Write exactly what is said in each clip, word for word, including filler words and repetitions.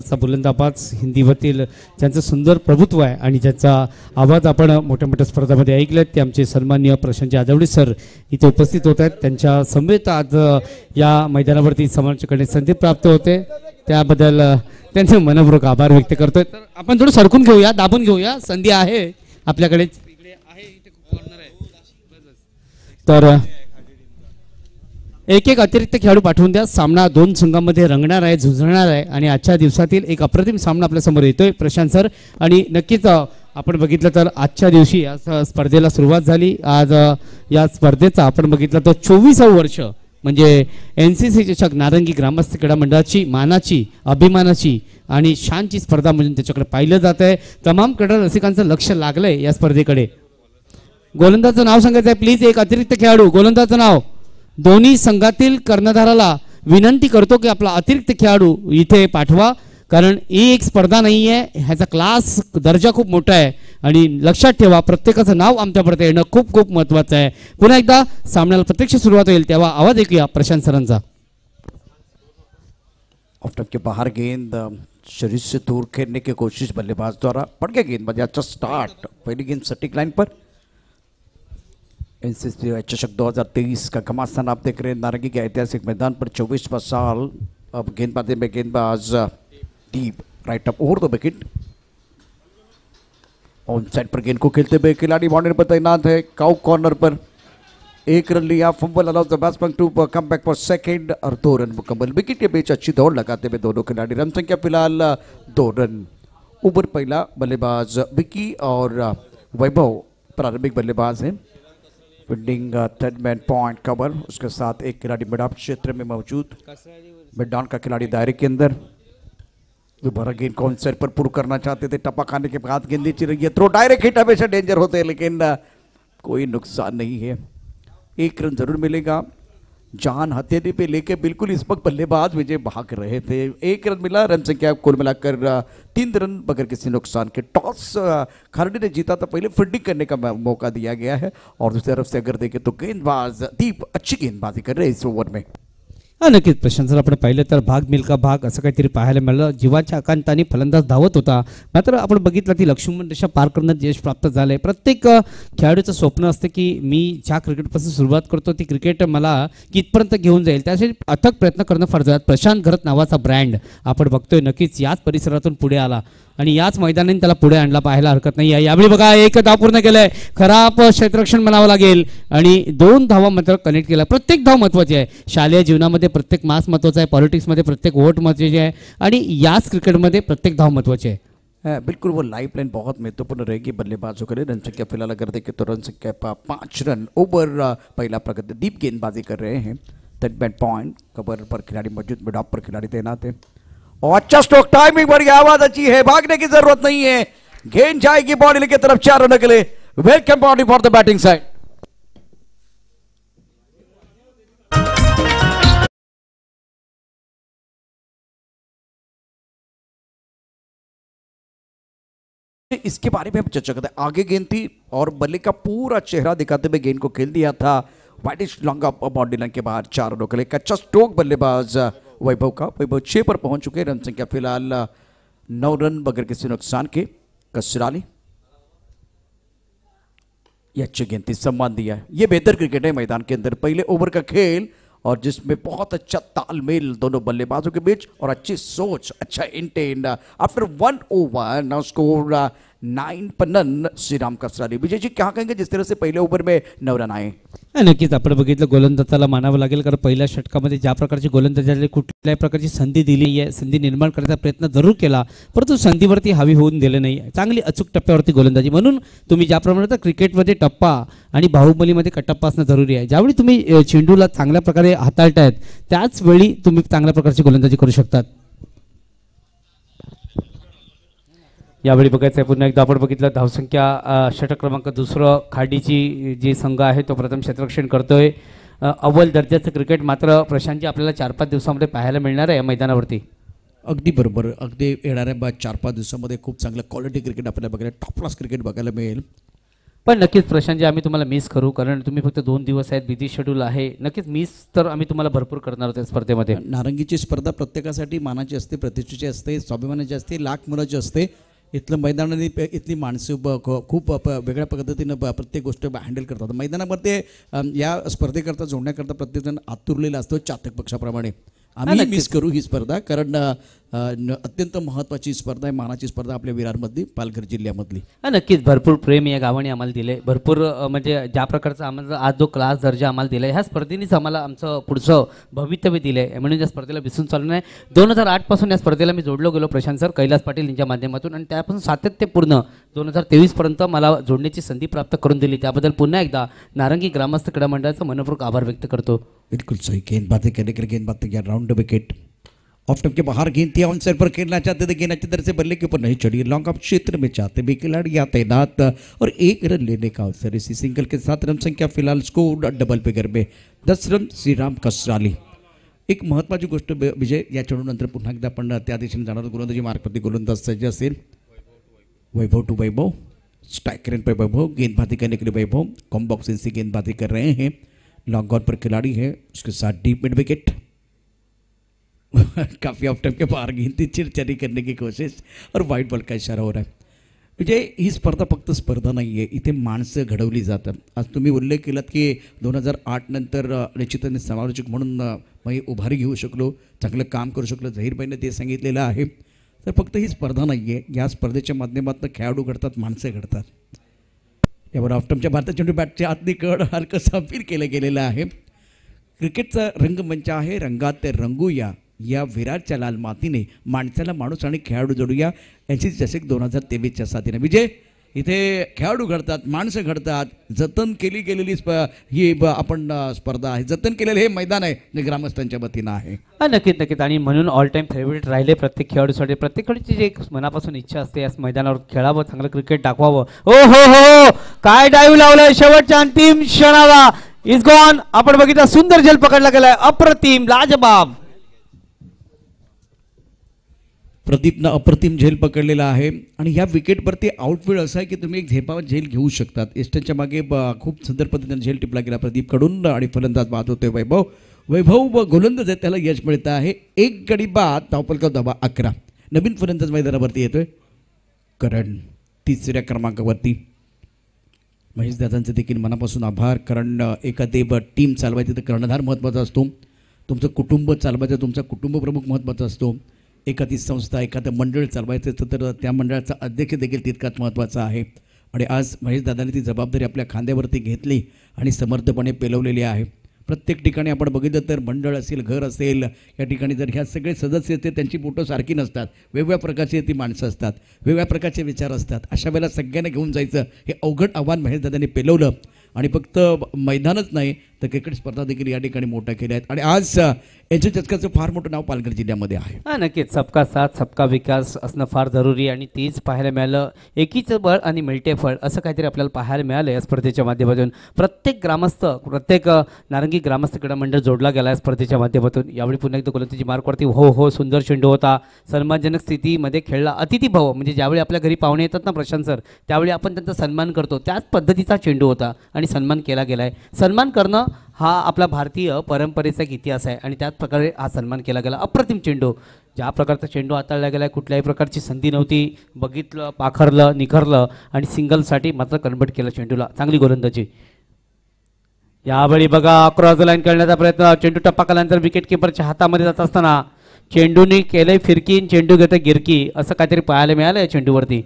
आजचा बुलंदाबाज हिंदीवरील ज्यांचं सुंदर प्रभुत्व आहे आणि ज्यांचा आवाज आपण मोठ्या मोठ्या स्पर्धामध्ये ऐकलेत ते आमचे सन्माननीय प्रशांत आदवडे सर इथे उपस्थित होत आहेत. त्यांच्या समवेत आज या मैदानावरती समालोचन संधी प्राप्त होते, त्याबद्दल त्यांचे मनपूर्वक आभार व्यक्त करतोय. तर आपण थोडं सरकून घेऊया, दाबून घेऊया, संधी आहे आपल्याकडे. तर एक एक अतिरिक्त खेळाडू पाठवून द्या. सामना दोन संघांमध्ये रंगणार आहे, झुंजणार आहे आणि आजच्या दिवसातील एक अप्रतिम सामना आपल्या समोर येतोय प्रशांत सर. आणि नक्कीच आपण बघितलं तर आजच्या दिवशी या स्पर्धेला सुरुवात झाली. आज या स्पर्धेचा आपण बघितलं तर चोवीसावं वर्ष म्हणजे एन सी सी चषक नारंगी ग्रामस्थ क्रीडा मंडळाची मानाची, अभिमानाची आणि शानची स्पर्धा म्हणून त्याच्याकडे पाहिलं जात आहे. तमाम क्रीडा रसिकांचं लक्ष लागलंय या स्पर्धेकडे. गोलंदाजाचं नाव सांगायचं आहे प्लीज. एक अतिरिक्त खेळाडू, गोलंदाजाचं नाव. दोन्ही संघातील कर्णधाराला विनंती करतो की आपला अतिरिक्त खेळाडू इथे पाठवा, कारण ही एक स्पर्धा नाही आहे, ह्याचा क्लास दर्जा खूप मोठा आहे आणि लक्षात ठेवा प्रत्येकाचं नाव आमच्यापर्यंत येणं खूप खूप महत्त्वाचं आहे. पुन्हा एकदा सामन्याला प्रत्यक्ष सुरुवात होईल तेव्हा आवाज ऐकूया प्रशांत सरांचा. ऑफ के बाहर गेंद शरीर से दूर खेलने की कोशिश बल्लेबाज द्वारा. पड़ गया गेंदबाजी. अच्छा स्टार्ट. पहली गेंद सटीक लाइन पर. एनसीसी चषक दो हज़ार तेईस का घमासान आप देख रहे हैं नारंगी के ऐतिहासिक मैदान पर. चौबीसवां साल. अब गेंदबाजी में गेंदबाज deep right up over the wicket. On side पर गेंद को खेलते हुए खिलाड़ी बाउंड्री पर तैनात है. काउ कॉर्नर पर एक रन लिया. Fumble allows the batsman to come back for second और दो रन मुकम्मल. विकेट के बीच अच्छी दौड़ लगाते हुए दोनों खिलाड़ी. रन संख्या फिलहाल दो रन. ऊपर पहला बल्लेबाज विकी और वैभव प्रारंभिक बल्लेबाज हैं. Fielding third man point cover. उसके साथ एक खिलाड़ी मिड ऑफ क्षेत्र में मौजूद. मिड डाउन का खिलाड़ी दायरे के अंदर. दोबारा गेंद को ऑन साइड पर पूर्ण करना चाहते थे. टप्पा खाने के बाद गेंद नीचे रही है. थ्रो डायरेक्ट हिट हमेशा डेंजर होते हैं लेकिन कोई नुकसान नहीं है. एक रन जरूर मिलेगा. जान हथेली पे लेके बिल्कुल इस वक्त बल्लेबाज विजय भाग रहे थे. एक रन मिला. रन संख्या कुल मिलाकर तीन रन बगैर किसी नुकसान के. टॉस खिलाड़ी ने जीता था, पहले फील्डिंग करने का मौका दिया गया है और दूसरी तरफ से अगर देखें तो गेंदबाज दीप अच्छी गेंदबाजी कर रहे हैं इस ओवर में. हां नक्कीच प्रशांत सर, आपण पाहिलं तर भाग मिल्का भाग असं काहीतरी पाहायला मिळालं. जीवाच्या आकांताने फलंदाज धावत होता, मात्र आपण बघितलं ती लक्ष्मण रेषा पार करण्यात यश प्राप्त झाले. प्रत्येक खेळाडूचं स्वप्न असतं की मी ज्या क्रिकेटपासून सुरुवात करतो ती क्रिकेट मला कितपर्यंत घेऊन जाईल, त्यासाठी अथक प्रयत्न करणं फार जरुरी. प्रशांत घरत नावाचा ब्रँड आपण बघतोय नक्कीच याच परिसरातून पुढे आला आणि याच मैदानाने त्याला पुढे आणला, पाहायला हरकत नाही आहे. यावेळी बघा एक धाव पूर्ण केलंय. खराब क्षेत्ररक्षण म्हणावं लागेल आणि दोन धावा मात्र कनेक्ट केल्या. प्रत्येक धाव महत्त्वाची आहे. शालेय जीवनामध्ये प्रत्येक मास महत्त्वाचा आहे, पॉलिटिक्समध्ये प्रत्येक वोट महत्त्वाची आहे आणि याच क्रिकेटमध्ये प्रत्येक धाव महत्त्वाची आहे. बिल्कुल वो लाइफ लाइन बहुत महत्वपूर्ण रहेगी बल्लेबाजों के लिए. रन संख्या फिलहाल अगर देखें तो रन संख्या पाँच रन. ओवर पहला प्रगतिदीप गेंदबाजी कर रहे हैं. थर्ड बैट पॉइंट कवर पर खिलाड़ी मौजूद, मिड ऑफ पर खिलाड़ी तैनात है. और अच्छा स्ट्रोक. टाइमिंग पर आवाज अच्छी है, भागने की जरूरत नहीं है. गेंद जाएगी बॉडी की तरफ चार रन के लिए. Welcome body for the batting side. इसके बारे में हम चर्चा करते हैं. आगे गेंद थी और बल्ले का पूरा चेहरा दिखाते हुए गेंद को खेल दिया था. वाइटिश लॉन्ग बाउंड्री लाइन के बाहर चार रनों के लिए. अच्छा स्ट्रोक बल्लेबाज वैभव का. वैभव छह पर पहुंच चुके. रन संख्या फिलहाल नौ रन बगैर किसी नुकसान के. कसराली ये अच्छी गेंद थी, सम्मान दिया. ये बेहतर क्रिकेट है मैदान के अंदर. पहले ओवर का खेल और जिसमें बहुत अच्छा तालमेल दोनों बल्लेबाजों के बीच और अच्छी सोच, अच्छा intent. After one over now score nine पर नन. श्रीराम कसराली. विजय जी क्या कहेंगे जिस तरह से पहले ओवर में नौ रन आए? नक्कीच आपण बघितलं गोलंदाजाला मानावं लागेल, कारण पहिल्या षटकामध्ये ज्या प्रकारची गोलंदाजाला कुठल्याही प्रकारची संधी दिली आहे, संधी निर्माण करण्याचा प्रयत्न जरूर केला, परंतु संधीवरती हवी होऊन दिले नाही. चांगली अचूक टप्प्यावरती गोलंदाजी. म्हणून तुम्ही ज्याप्रमाणे क्रिकेटमध्ये टप्पा आणि बाहुबलीमध्ये कटप्पा असणं जरुरी आहे. ज्यावेळी तुम्ही चेंडूला चांगल्या प्रकारे हाताळतायत त्याच वेळी तुम्ही चांगल्या प्रकारची गोलंदाजी करू शकतात. यावेळी बघायचं आहे पुन्हा एकदा आपण बघितलं धावसंख्या षटक क्रमांक दुसरं खाडीची जी संघ आहे तो प्रथम क्षेत्ररक्षण करतोय. अव्वल दर्जाचं क्रिकेट मात्र प्रशांतजी आपल्याला चार पाच दिवसामध्ये पाहायला मिळणार आहे या मैदानावरती. अगदी बरोबर. अगदी येणाऱ्या चार पाच दिवसामध्ये खूप चांगलं क्वालिटी क्रिकेट आपल्याला बघायला, टॉप क्लास क्रिकेट बघायला मिळेल. पण नक्कीच प्रशांतजी आम्ही तुम्हाला मिस करू, कारण तुम्ही फक्त दोन दिवस आहेत, बिझी शेड्यूल आहे. नक्कीच मिस तर आम्ही तुम्हाला भरपूर करणार आहोत या स्पर्धेमध्ये. नारंगीची स्पर्धा प्रत्येकासाठी मानाची असते, प्रतिष्ठेची असते, स्वाभिमानाची असते, लाख मुलाची असते. इथलं मैदानाने प- इथली माणसं ब- ख- खूप प- वेगळ्या पद्धतीनं ब- प्रत्येक गोष्ट हँडल करतात. मैदानामध्ये अम, या स्पर्धेकरता जोडण्याकरता प्रत्येकजण आतुरलेला असतो चातक पक्षाप्रमाणे. आम्ही नक्कीच. मिस करू ही स्पर्धा, कारण अ, अ, न- अत्यंत महत्त्वाची स्पर्धा आहे, मानाची स्पर्धा आपल्या विरारमधली, पालघर जिल्ह्यामधली. हा नक्कीच भरपूर प्रेम या गावाने आम्हाला दिले, भरपूर अ, म्हणजे ज्या प्रकारचा आम्हाला आज जो क्लास दर्जा आम्हाला दिला ह्या स्पर्धेनेच आम्हाला आमचं पुढचं भवितव्य दिलं आहे. म्हणून या स्पर्धेला विसरून चालू नाही. दोन हजार आठपासून या स्पर्धेला मी जोडलो गेलो प्रशांत सर, कैलास पाटील यांच्या माध्यमातून, आणि त्यापासून सातत्यपूर्ण दोन हजार तेवीसपर्यंत मला जोडण्याची संधी प्राप्त करून दिली. त्याबद्दल पुन्हा एकदा नारंगी ग्रामस्थ क्रीडा मंडळाचा मनपूर्वक आभार व्यक्त करतो. बिल्कुल सही, गेंदबाजी करने के लिए गेंदबाज तैयार, राउंड विकेट ऑफ टॉप के बाहर गेंद थी, ऑन साइड पर खेलना चाहते थे, गेंद अच्छी तरह से बल्ले के ऊपर नहीं चढ़ी, लॉन्ग ऑफ क्षेत्र में चाहते भी खिलाड़ी यहाँ तैनात और एक रन लेने का अवसर. इसी सिंगल के साथ रन संख्या फिलहाल स्कोर डबल फिगर में दस रन श्रीराम कसराली. एक महत्त्वाची गोष्ट ब- विजय, या चढूनंतर पुन्हा एकदा आपण त्या दिशेने जाणार आहोत. गोलंदाजी मार्गप्रती गोलंदाज सज्ज असेल. Vaibhav to Vaibhav, strike rain पर वैभव, गेंदबाजी करने के लिए वैभव कॉम बॉक्सिंग से गेंदबाजी कर रहे हैं. लॉन्ग ऑन पर खिलाड़ी है, उसके साथ डीप मिड विकेट. काफ़ी ऑफ टाइम के बाहर गेंद थी, चिरचरी करने की कोशिश और वाइट बॉल का इशारा हो रहा है. म्हणजे ही स्पर्धा फक्त स्पर्धा नाही आहे, इथे माणसं घडवली जातात. आज तुम्ही उल्लेख केलात की दोन हजार आठ नंतर अ, निश्चितपणे समालोचक म्हणून अ, मी उभारी घेऊ शकलो, चांगलं काम करू शकलो, झहीरबाईने ते सांगितलेलं आहे. तर फक्त ही स्पर्धा नाही आहे, या स्पर्धेच्या माध्यमातून खेळाडू घडतात, माणसं घडतात. यावर ऑफ्टमच्या भारताच्या चेंडू बॅटच्या आतली कड हलकं साफीर केलं गेलेलं आहे. क्रिकेटचा रंगमंच आहे, रंगात ते रंगूया, या विराटच्या लाल मातीने माणसाला माणूस आणि खेळाडू जोडूया, याची चषक दोन हजार तेवीसच्या साथीने. विजय, इथे खेळाडू घडतात, माणसं घडतात, जतन केली गेलेली स्प ही ब आपण अ, स्पर्धा आहे, जतन केलेलं हे मैदान आहे, जे ग्रामस्थांच्या वतीनं आहे. हा नक्कीच नक्कीच, आणि म्हणून ऑल टाईम फेवरेट राहिले प्रत्येक खेळाडूसाठी. प्रत्येक खेळाडूची जी एक मनापासून इच्छा असते या मैदानावर खेळावं, चांगलं क्रिकेट दाखवावं. हो हो हो, काय डाईव्ह लावलाय शेवटच्या अंतिम क्षणाला, इज गॉन. आपण बघितलं सुंदर झेल पकडला गेलाय, अप्रतिम, लाजबाब. प्रदीपनं अप्रतिम झेल पकडलेला आहे, आणि ह्या विकेटवरती आउटफील्ड असं आहे की तुम्ही एक झेपावर झेल घेऊ शकतात. एस्टनच्या मागे ब- खूप सुंदर पद्धतीने झेल टिपला गेला प्रदीपकडून, आणि फलंदाज बाद होतोय वैभव. वैभव व गोलंदाज आहे, त्याला यश मिळतं आहे. एक गडी बाद, धावफलक धावा अकरा. नवीन फलंदाज मैदानावरती येतोय करण, तिसऱ्या क्रमांकावरती. महेश दादांचे देखील मनापासून आभार, कारण अ, एखादी ब- टीम चालवायची तर कर्णधार महत्त्वाचा असतो, तुमचं कुटुंब चालवायचं तुमचा कुटुंब प्रमुख महत्त्वाचा असतो. एखादी संस्था, एखादं मंडळ चालवायचं असतं तर त्या मंडळाचा अध्यक्ष देखील तितकाच महत्त्वाचा आहे. आणि आज महेश दादाने ती जबाबदारी आपल्या खांद्यावरती घेतली आणि समर्थपणे पेलवलेली आहे. प्रत्येक ठिकाणी आपण बघितलं तर मंडळ असेल, घर असेल, या ठिकाणी जर ह्या सगळे सदस्य असतील त्यांची बोटं सारखी नसतात, वेगवेगळ्या प्रकारची ती माणसं असतात, वेगवेगळ्या प्रकारचे विचार असतात. अशा वेळेला सगळ्यांना घेऊन जायचं हे अवघड आव्हान महेश दादांनी पेलवलं, आणि फक्त मैदानच नाही तर क्रिकेट स्पर्धा देखील या ठिकाणी मोठ्या केल्या आहेत. आणि आज अ, यांच्या चषकाचं फार मोठं नाव पालघर जिल्ह्यामध्ये आहे. हा नक्कीच, सबका साथ सबका विकास असणं फार जरुरी आहे, आणि तेच पाहायला मिळालं. एकीचं बळ आणि मिळते फळ असं काहीतरी आपल्याला पाहायला मिळालं या स्पर्धेच्या माध्यमातून. प्रत्येक ग्रामस्थ, प्रत्येक अ, नारंगी ग्रामस्थ क्रीडा मंडळ जोडला गेला या स्पर्धेच्या माध्यमातून. यावेळी पुन्हा एकदा गोलंदाजी मार्कवरती हो हो, सुंदर चेंडू होता, सन्मानजनक स्थितीमध्ये खेळला. अतिथी भाव म्हणजे ज्यावेळी आपल्या घरी पाहुणे येतात ना प्रशांत सर, त्यावेळी आपण त्यांचा सन्मान करतो, त्याच पद्धतीचा चेंडू होता आणि सन्मान केला गेला आहे. सन्मान करणं हा आपला भारतीय परंपरेचा एक इतिहास आहे, आणि त्याच प्रकारे हा सन्मान केला गेला. अप्रतिम चेंडू, ज्या प्रकारचा चेंडू हाताळला गेला आहे, कुठल्याही प्रकारची संधी नव्हती. बघितलं, पाखरलं, निखरलं, आणि सिंगलसाठी मात्र कन्वर्ट केलं चेंडूला. चांगली गोलंदाजी. यावेळी बघा क्रॉस लाईन करण्याचा प्रयत्न, चेंडू टप्पा केल्यानंतर विकेट किपरच्या हातामध्ये जात असताना चेंडूने केलंय फिरकी, चेंडू घेतं गिरकी, असं काहीतरी पाहायला मिळालं या चेंडूवरती.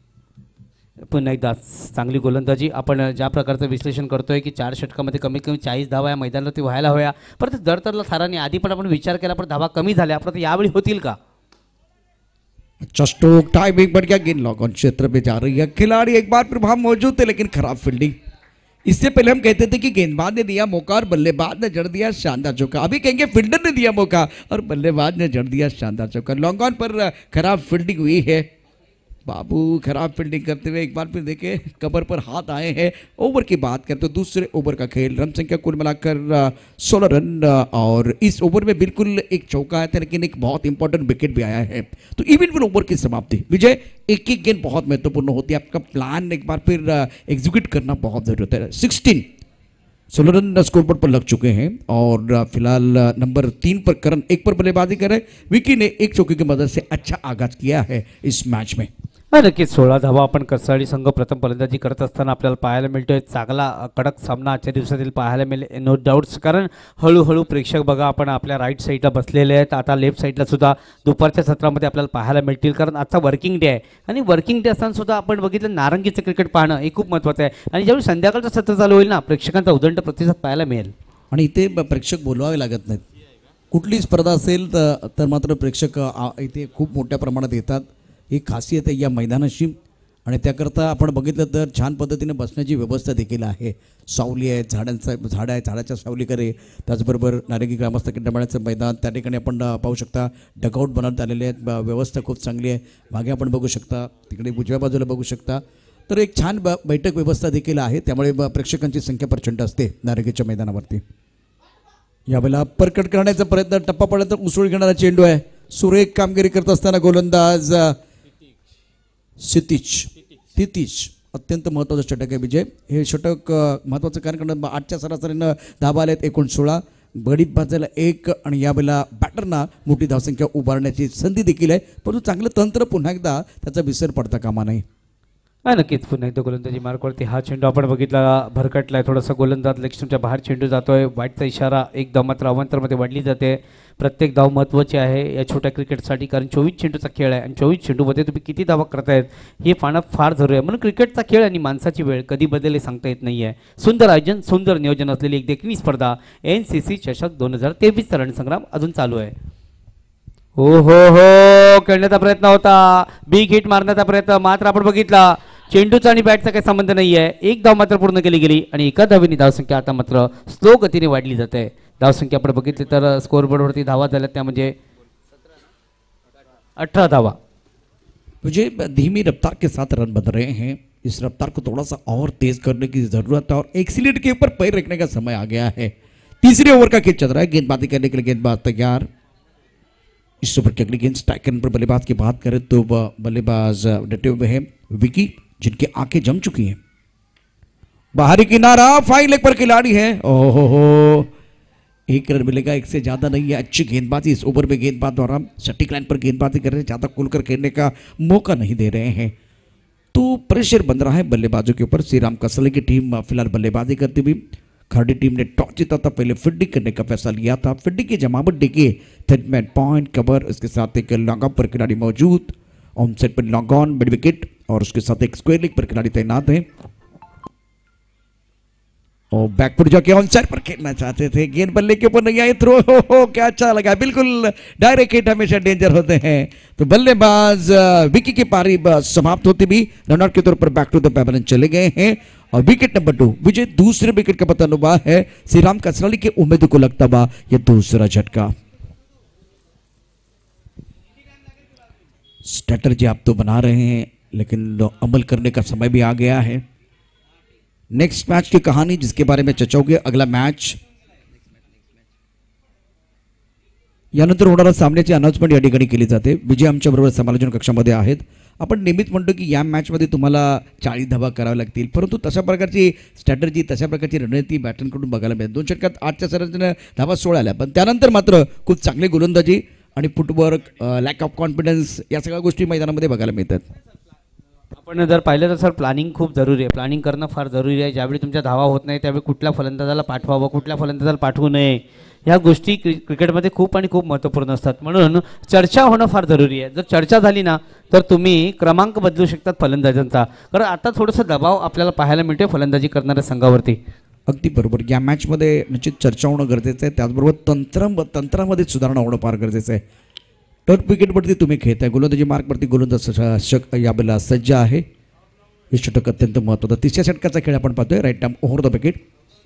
पुन्हा एकदा चांगली गोलंदाजी. आपण ज्या प्रकारचं विश्लेषण करतोय की चार षटकामध्ये कमीत कमी चाळीस धावा या मैदानावरती व्हायला हव्या, परत जर तरला थाराने आधी पण आपण विचार केला, पण धावा कमी झाल्या, परत यावेळी होतील का? अच्छा स्ट्रोक, टाइमिंग बढ़ गया, गेंद लॉक ऑन क्षेत्र में जा रही है, खिलाड़ी एक बार फिर वहां मौजूद थे लेकिन खराब फील्डिंग. इससे पहले हम कहते थे कि गेंदबाज ने दिया मौका और बल्लेबाज ने जड़ दिया शानदार चौका. अभी कहेंगे फील्डर ने दिया मौका और बल्लेबाज ने जड़ दिया शानदार चौका. लॉन्ग ऑन पर खराब फील्डिंग हुई है. बाबू खराब फील्डिंग करते हुए एक बार फिर देखे कबर पर हाथ आए हैं। ओवर की बात करते तो दूसरे ओवर का खेल, रन संख्या कुल मिलाकर सोलह रन और इस ओवर में बिल्कुल एक चौका आया था लेकिन एक बहुत इंपॉर्टेंट विकेट भी आया है। तो इवेंटफुल ओवर की समाप्ति विजय, एक एक गेंद बहुत महत्वपूर्ण होती है, आपका प्लान एक बार फिर एग्जीक्यूट करना बहुत जरूरी होता है। सिक्सटीन सोलह रन स्कोरबोर्ड पर लग चुके हैं और फिलहाल नंबर तीन पर करण एक पर बल्लेबाजी कर रहे। विकी ने एक चौके की मदद से अच्छा आगाज किया है इस मैच में। नक्कीच सोळा धावा आपण करसाडी संघ प्रथम फलंदाजी करत असताना आपल्याला पाहायला मिळतोय। चांगला कडक सामना आजच्या दिवसातील पाहायला मिळेल, नो डाऊट्स, कारण हळूहळू प्रेक्षक बघा आपण आपल्या राईट साईडला बसलेले आहेत, आता लेफ्ट साईडला सुद्धा दुपारच्या सत्रामध्ये आपल्याला पाहायला मिळतील, कारण आजचा वर्किंग डे आहे आणि वर्किंग डे असताना सुद्धा आपण बघितलं नारंगीचं क्रिकेट पाहणं हे खूप महत्त्वाचं आहे आणि ज्यावेळी संध्याकाळचं सत्र चालू होईल ना, प्रेक्षकांचा उदंड प्रतिसाद पाहायला मिळेल आणि इथे प्रेक्षक बोलवावे लागत नाहीत। कुठली स्पर्धा असेल तर तर मात्र प्रेक्षक आ- इथे खूप मोठ्या प्रमाणात येतात, ही खासियत आहे या मैदानाची आणि त्याकरता आपण बघितलं तर छान पद्धतीने बसण्याची व्यवस्था देखील आहे। सावली आहे, झाडांचा झाडं आहे, झाडाच्या सावलीकडे, त्याचबरोबर नारंगी ग्रामस्थ क्रीडामळाचं मैदान, त्या ठिकाणी आपण पाहू शकता डगआउट बनवण्यात आलेले आहेत, ब- व्यवस्था खूप चांगली आहे। मागे आपण बघू शकता, तिकडे उजव्या बाजूला बघू शकता, तर एक छान ब बैठक व्यवस्था देखील आहे, त्यामुळे ब- प्रेक्षकांची संख्या प्रचंड असते नारंगीच्या मैदानावरती। यावेळेला परकट करण्याचा प्रयत्न, टप्पा पडला तर उसळी घेणारा चेंडू आहे। सुरेख कामगिरी करत असताना गोलंदाज सितीच तितीच अत्यंत महत्त्वाचं षटक आहे विजय। हे षटक महत्त्वाचं कारण कारण आठच्या सरासरीनं धावा आल्यात एकूण सोळा, गडीत बाजायला एक आणि यावेळेला बॅटरना मोठी धावसंख्या उभारण्याची संधी देखील आहे, परंतु चांगलं तंत्र पुन्हा एकदा त्याचा विसर पडता कामा नाही। हा नक्कीच पुन्हा एकदा गोलंदाजी मार्कवरती हा चेंडू आपण बघितला भरकटलाय, थोडासा गोलंदाज लेगस्टूनच्या बाहेर चेंडू जातोय, वाईटचा इशारा एकदा मात्र अवांतरमध्ये वाढली जाते। प्रत्येक धाव महत्त्वाची आहे या छोट्या क्रिकेटसाठी, कारण चोवीस चेंडूचा खेळ आहे आणि चोवीस चेंडूमध्ये तुम्ही किती धावा करतायत हे पाहणं फार जरुरी आहे। म्हणून क्रिकेटचा खेळ आणि माणसाची वेळ कधी बदलेल सांगता येत नाही आहे। सुंदर आयोजन, सुंदर नियोजन असलेली एक देखणी स्पर्धा एन सी सी चषक दोन हजार तेवीसचा रणसंग्राम अजून चालू आहे। हो हो हो खेळण्याचा प्रयत्न होता, बिग हिट मारण्याचा प्रयत्न, मात्र आपण बघितला चेंडूचा आणि बॅटचा काही संबंध नाही आहे। एक धाव मात्र पूर्ण केली गेली आणि एका धावेने धावसंख्या आता मात्र स्लो गतीने वाढली जाते। धावसंख्या आपण बघितली तर स्कोरबोर्डवरती धावा झाल्या त्या म्हणजे अठारह धावा। मुझे धीमी रफ्तार के साथ रन बन रहे हैं, इस रफ्तार को थोड़ा सा और तेज करने की जरूरत है और एक्सीलेंट के ऊपर पैर रखने का समय आ गया है। तीसरे ओवर का खेल चल रहा है, गेंदबाजी करने के लिए गेंदबाज तैयार। इस ओवर की अगली गेंद स्ट्राइक पर बल्लेबाज की बात करें तो बल्लेबाज डटे हुए हैं विकी, जिनकी आंखें जम चुकी हैं। बाहरी किनारा, फाइन लेग पर खिलाड़ी है, ओहो हो एक रन मिलेगा, एक से ज्यादा नहीं है। अच्छी गेंदबाजी इस ओवर में, गेंदबाज द्वारा सटीक लाइन पर गेंदबाजी कर रहे हैं, ज्यादा खुलकर खेलने का मौका नहीं दे रहे हैं, तो प्रेशर बन रहा है बल्लेबाजों के ऊपर। श्रीराम कसले की टीम फिलहाल बल्लेबाजी करती हुई, खरडी टीम ने टॉस जीता था, पहले फील्डिंग करने का फैसला लिया था। फील्डिंग की जमावट देखिए, थर्ड मैन पॉइंट कवर, इसके साथ एक लॉन्ग ऑफ पर खिलाड़ी मौजूद, ऑन साइड पर लॉन्ग ऑन मिड विकेट और उसके साथ एक स्क्वायर लेग पर खिलाड़ी तैनात है और बैकफुट जाके ऑन साइड पर खेलना चाहते थे, गेंद बल्ले के ऊपर नहीं आई, थ्रो हो, हो क्या अच्छा लगा, बिल्कुल डायरेक्ट हिट हमेशा डेंजर होते हैं। तो बल्लेबाज विकी की पारी समाप्त होती भी रन आउट के तौर पर बैक टू द पैवेलियन चले गए हैं और विकेट नंबर टू विजय दूसरे विकेट का पतन हुआ है। श्रीराम कसराली के उम्मीद को लगता हुआ यह दूसरा झटका। स्ट्रेटजी आप तो बना रहे हैं लेकिन अमल करने का समय भी आ गया है। नेक्स्ट मैच की कहानी जिसके बारे में चर्चा होगी, अगला मैच यानंतर होणाऱ्या सामन्याची अनाउन्समेंट या ठिकाणी केली जाते। विजय आमच्या बरोबर समालोचन कक्षामध्ये आहेत। आपण नेहमीच म्हणतो की या मॅचमध्ये तुम्हाला चाळीस धावा कराव्या लागतील, परंतु तशा प्रकारची स्ट्रॅटर्जी, तशा प्रकारची रणनीती बॅटरकडून बघायला मिळते। दोन षटकात आठच्या सरासरीने धावा सोळा आल्या, पण त्यानंतर मात्र खूप चांगली गोलंदाजी आणि फुटवर्क, लॅक ऑफ कॉन्फिडन्स या सगळ्या गोष्टी मैदानामध्ये बघायला मिळतात। आपण जर पाहिलं तर सर प्लॅनिंग खूप जरुरी आहे, प्लॅनिंग करणं फार जरुरी आहे। ज्यावेळी तुमच्या धावा होत नाही त्यावेळी कुठल्या फलंदाजाला पाठवावं, कुठल्या फलंदाजाला पाठवू नये, ह्या गोष्टी क्रि क्रिकेटमध्ये खूप आणि खूप महत्त्वपूर्ण असतात। म्हणून चर्चा होणं फार जरुरी आहे। जर चर्चा झाली ना तर तुम्ही क्रमांक बदलू शकतात फलंदाजांचा, कारण आता थोडंसं दबाव आपल्याला पाहायला मिळतोय फलंदाजी करणाऱ्या संघावरती। अगदी बरोबर, या मॅचमध्ये निश्चित चर्चा होणं गरजेचं आहे, त्याचबरोबर तंत्र तंत्रामध्ये सुधारणा होणं फार गरजेचं आहे। टर्फ विकेटवरती तुम्ही खेळताय, गोलंदाजी मार्कवरती गोलंदाज शक यावेळेला सज्ज आहे। हे षटक अत्यंत महत्त्वाचं। तिसऱ्या षटकाचा खेळ आपण पाहतोय, right arm over the wicket.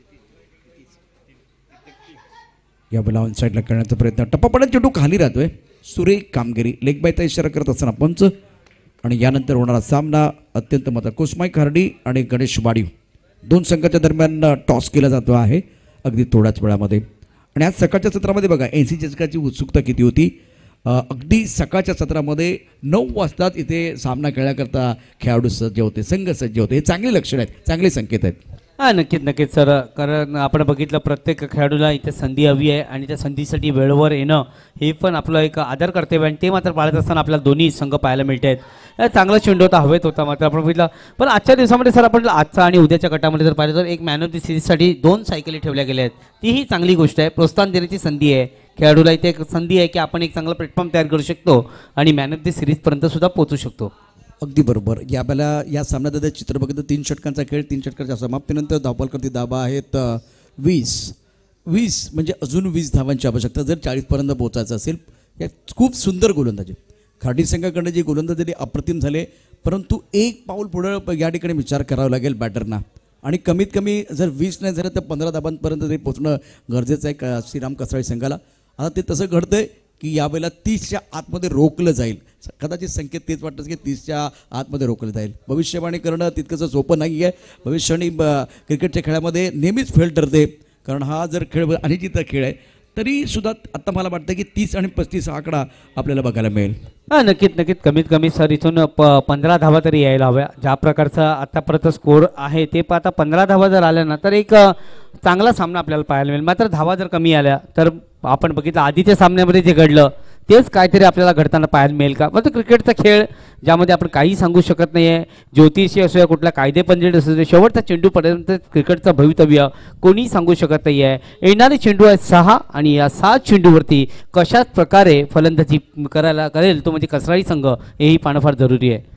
यावेळेला ऑन साईडला खेळण्याचा प्रयत्न, टप्पा पडत चेंडू खाली राहतोय, सुरेख कामगिरी, लेग बायचा इशारा करत असताना पंच आणि यानंतर होणारा सामना अत्यंत महत्त्वाचा कुसमाई खार्डी आणि गणेश वाडीव दोन संघाच्या दरम्यान टॉस केला जातो आहे अगदी थोड्याच वेळामध्ये. आणि आज सकाळच्या सत्रामध्ये बघा एसी चषकाची उत्सुकता किती होती. अगदी सकाळच्या सत्रामध्ये नऊ वाजताच इथे सामना खेळण्याकरता खेळाडू सज्ज होते, संघ सज्ज होते. हे चांगले लक्षण आहेत, चांगले संकेत आहेत. हां नक्कीच नक्कीच सर, कारण आपण बघितलं प्रत्येक खेळाडूला इथे संधी हवी आहे आणि त्या संधीसाठी वेळेवर येणं हे पण आपलं एक आदर कर्तव्य आहे आणि ते मात्र पाळत असताना आपल्याला दोन्ही संघ पाहायला मिळत आहेत. चांगला चेंडू होता, हवेत होता मात्र आपण बघितलं. पण आजच्या दिवसामध्ये सर आपण आजचा आणि उद्याच्या गटामध्ये जर पाहिलं तर एक मॅन ऑफ द सिरीजसाठी दोन सायकली ठेवल्या गेल्या आहेत. तीही चांगली गोष्ट आहे, प्रोत्साहन देण्याची संधी आहे खेळाडूला. इथे एक संधी आहे की आपण एक चांगला प्लॅटफॉर्म तयार करू शकतो आणि मॅन ऑफ द सिरीजपर्यंत सुद्धा पोहोचू शकतो. अगदी बरोबर. यावेळेला या सामन्यात जर चित्र बघितलं तीन षटकांचा खेळ, तीन षटकांच्या समाप्तीनंतर धावफलकावरती धावा आहेत वीस वीस म्हणजे अजून वीस धावांची आवश्यकता जर चाळीसपर्यंत पोहोचायचं असेल. या खूप सुंदर गोलंदाजी खाडी संघाकडे जी गोलंदाजी अप्रतिम झाले, परंतु एक पाऊल पुढं या ठिकाणी विचार करावा लागेल बॅटरना आणि कमीत कमी जर वीस नाही झालं तर पंधरा धावांपर्यंत तरी पोहोचणं गरजेचं आहे का श्रीराम कसराळी संघाला. आता ते तसं घडतंय की यावेळेला तीसच्या आतमध्ये रोखलं जाईल. कदाचित संकेत तेच वाटतं की तीसच्या आतमध्ये रोखलं जाईल. भविष्यवाणी करणं तितकंसं सोपं नाही आहे. भविष्यवाणी क्रिकेटच्या खेळामध्ये नेहमीच फेल ठरते, कारण हा जर खेळ अनिश्चित खेळ आहे तरी सुद्धा आता मला वाटतं की तीस आणि पस्तीस हा आकडा आपल्याला बघायला मिळेल. हां नक्कीच नक्कीच कमीत कमी सर इथून प पंधरा धावा तरी यायला हव्या. ज्या प्रकारचा आतापर्यंत स्कोर आहे ते आता पंधरा धावा जर आल्या ना तर एक चांगला सामना आपल्याला पाहायला मिळेल. मात्र धावा जर कमी आल्या तर आपण बघितलं आधीच्या सामन्यामध्ये जे घडलं तेच काहीतरी आपल्याला घडताना पाहायला मिळेल का. फक्त क्रिकेटचा खेळ ज्यामध्ये आपण काही सांगू शकत नाही आहे. ज्योतिषी असू या कुठला कायदे पंजेड असू दे, शेवटचा चेंडूपर्यंत क्रिकेटचं भवितव्य कोणी सांगू शकत नाही आहे. येणारे चेंडू आहेत सहा आणि या सहा चेंडूवरती कशाच प्रकारे फलंदाजी करायला करेल तो म्हणजे कसराळी संघ हेही पाहणं फार जरुरी आहे.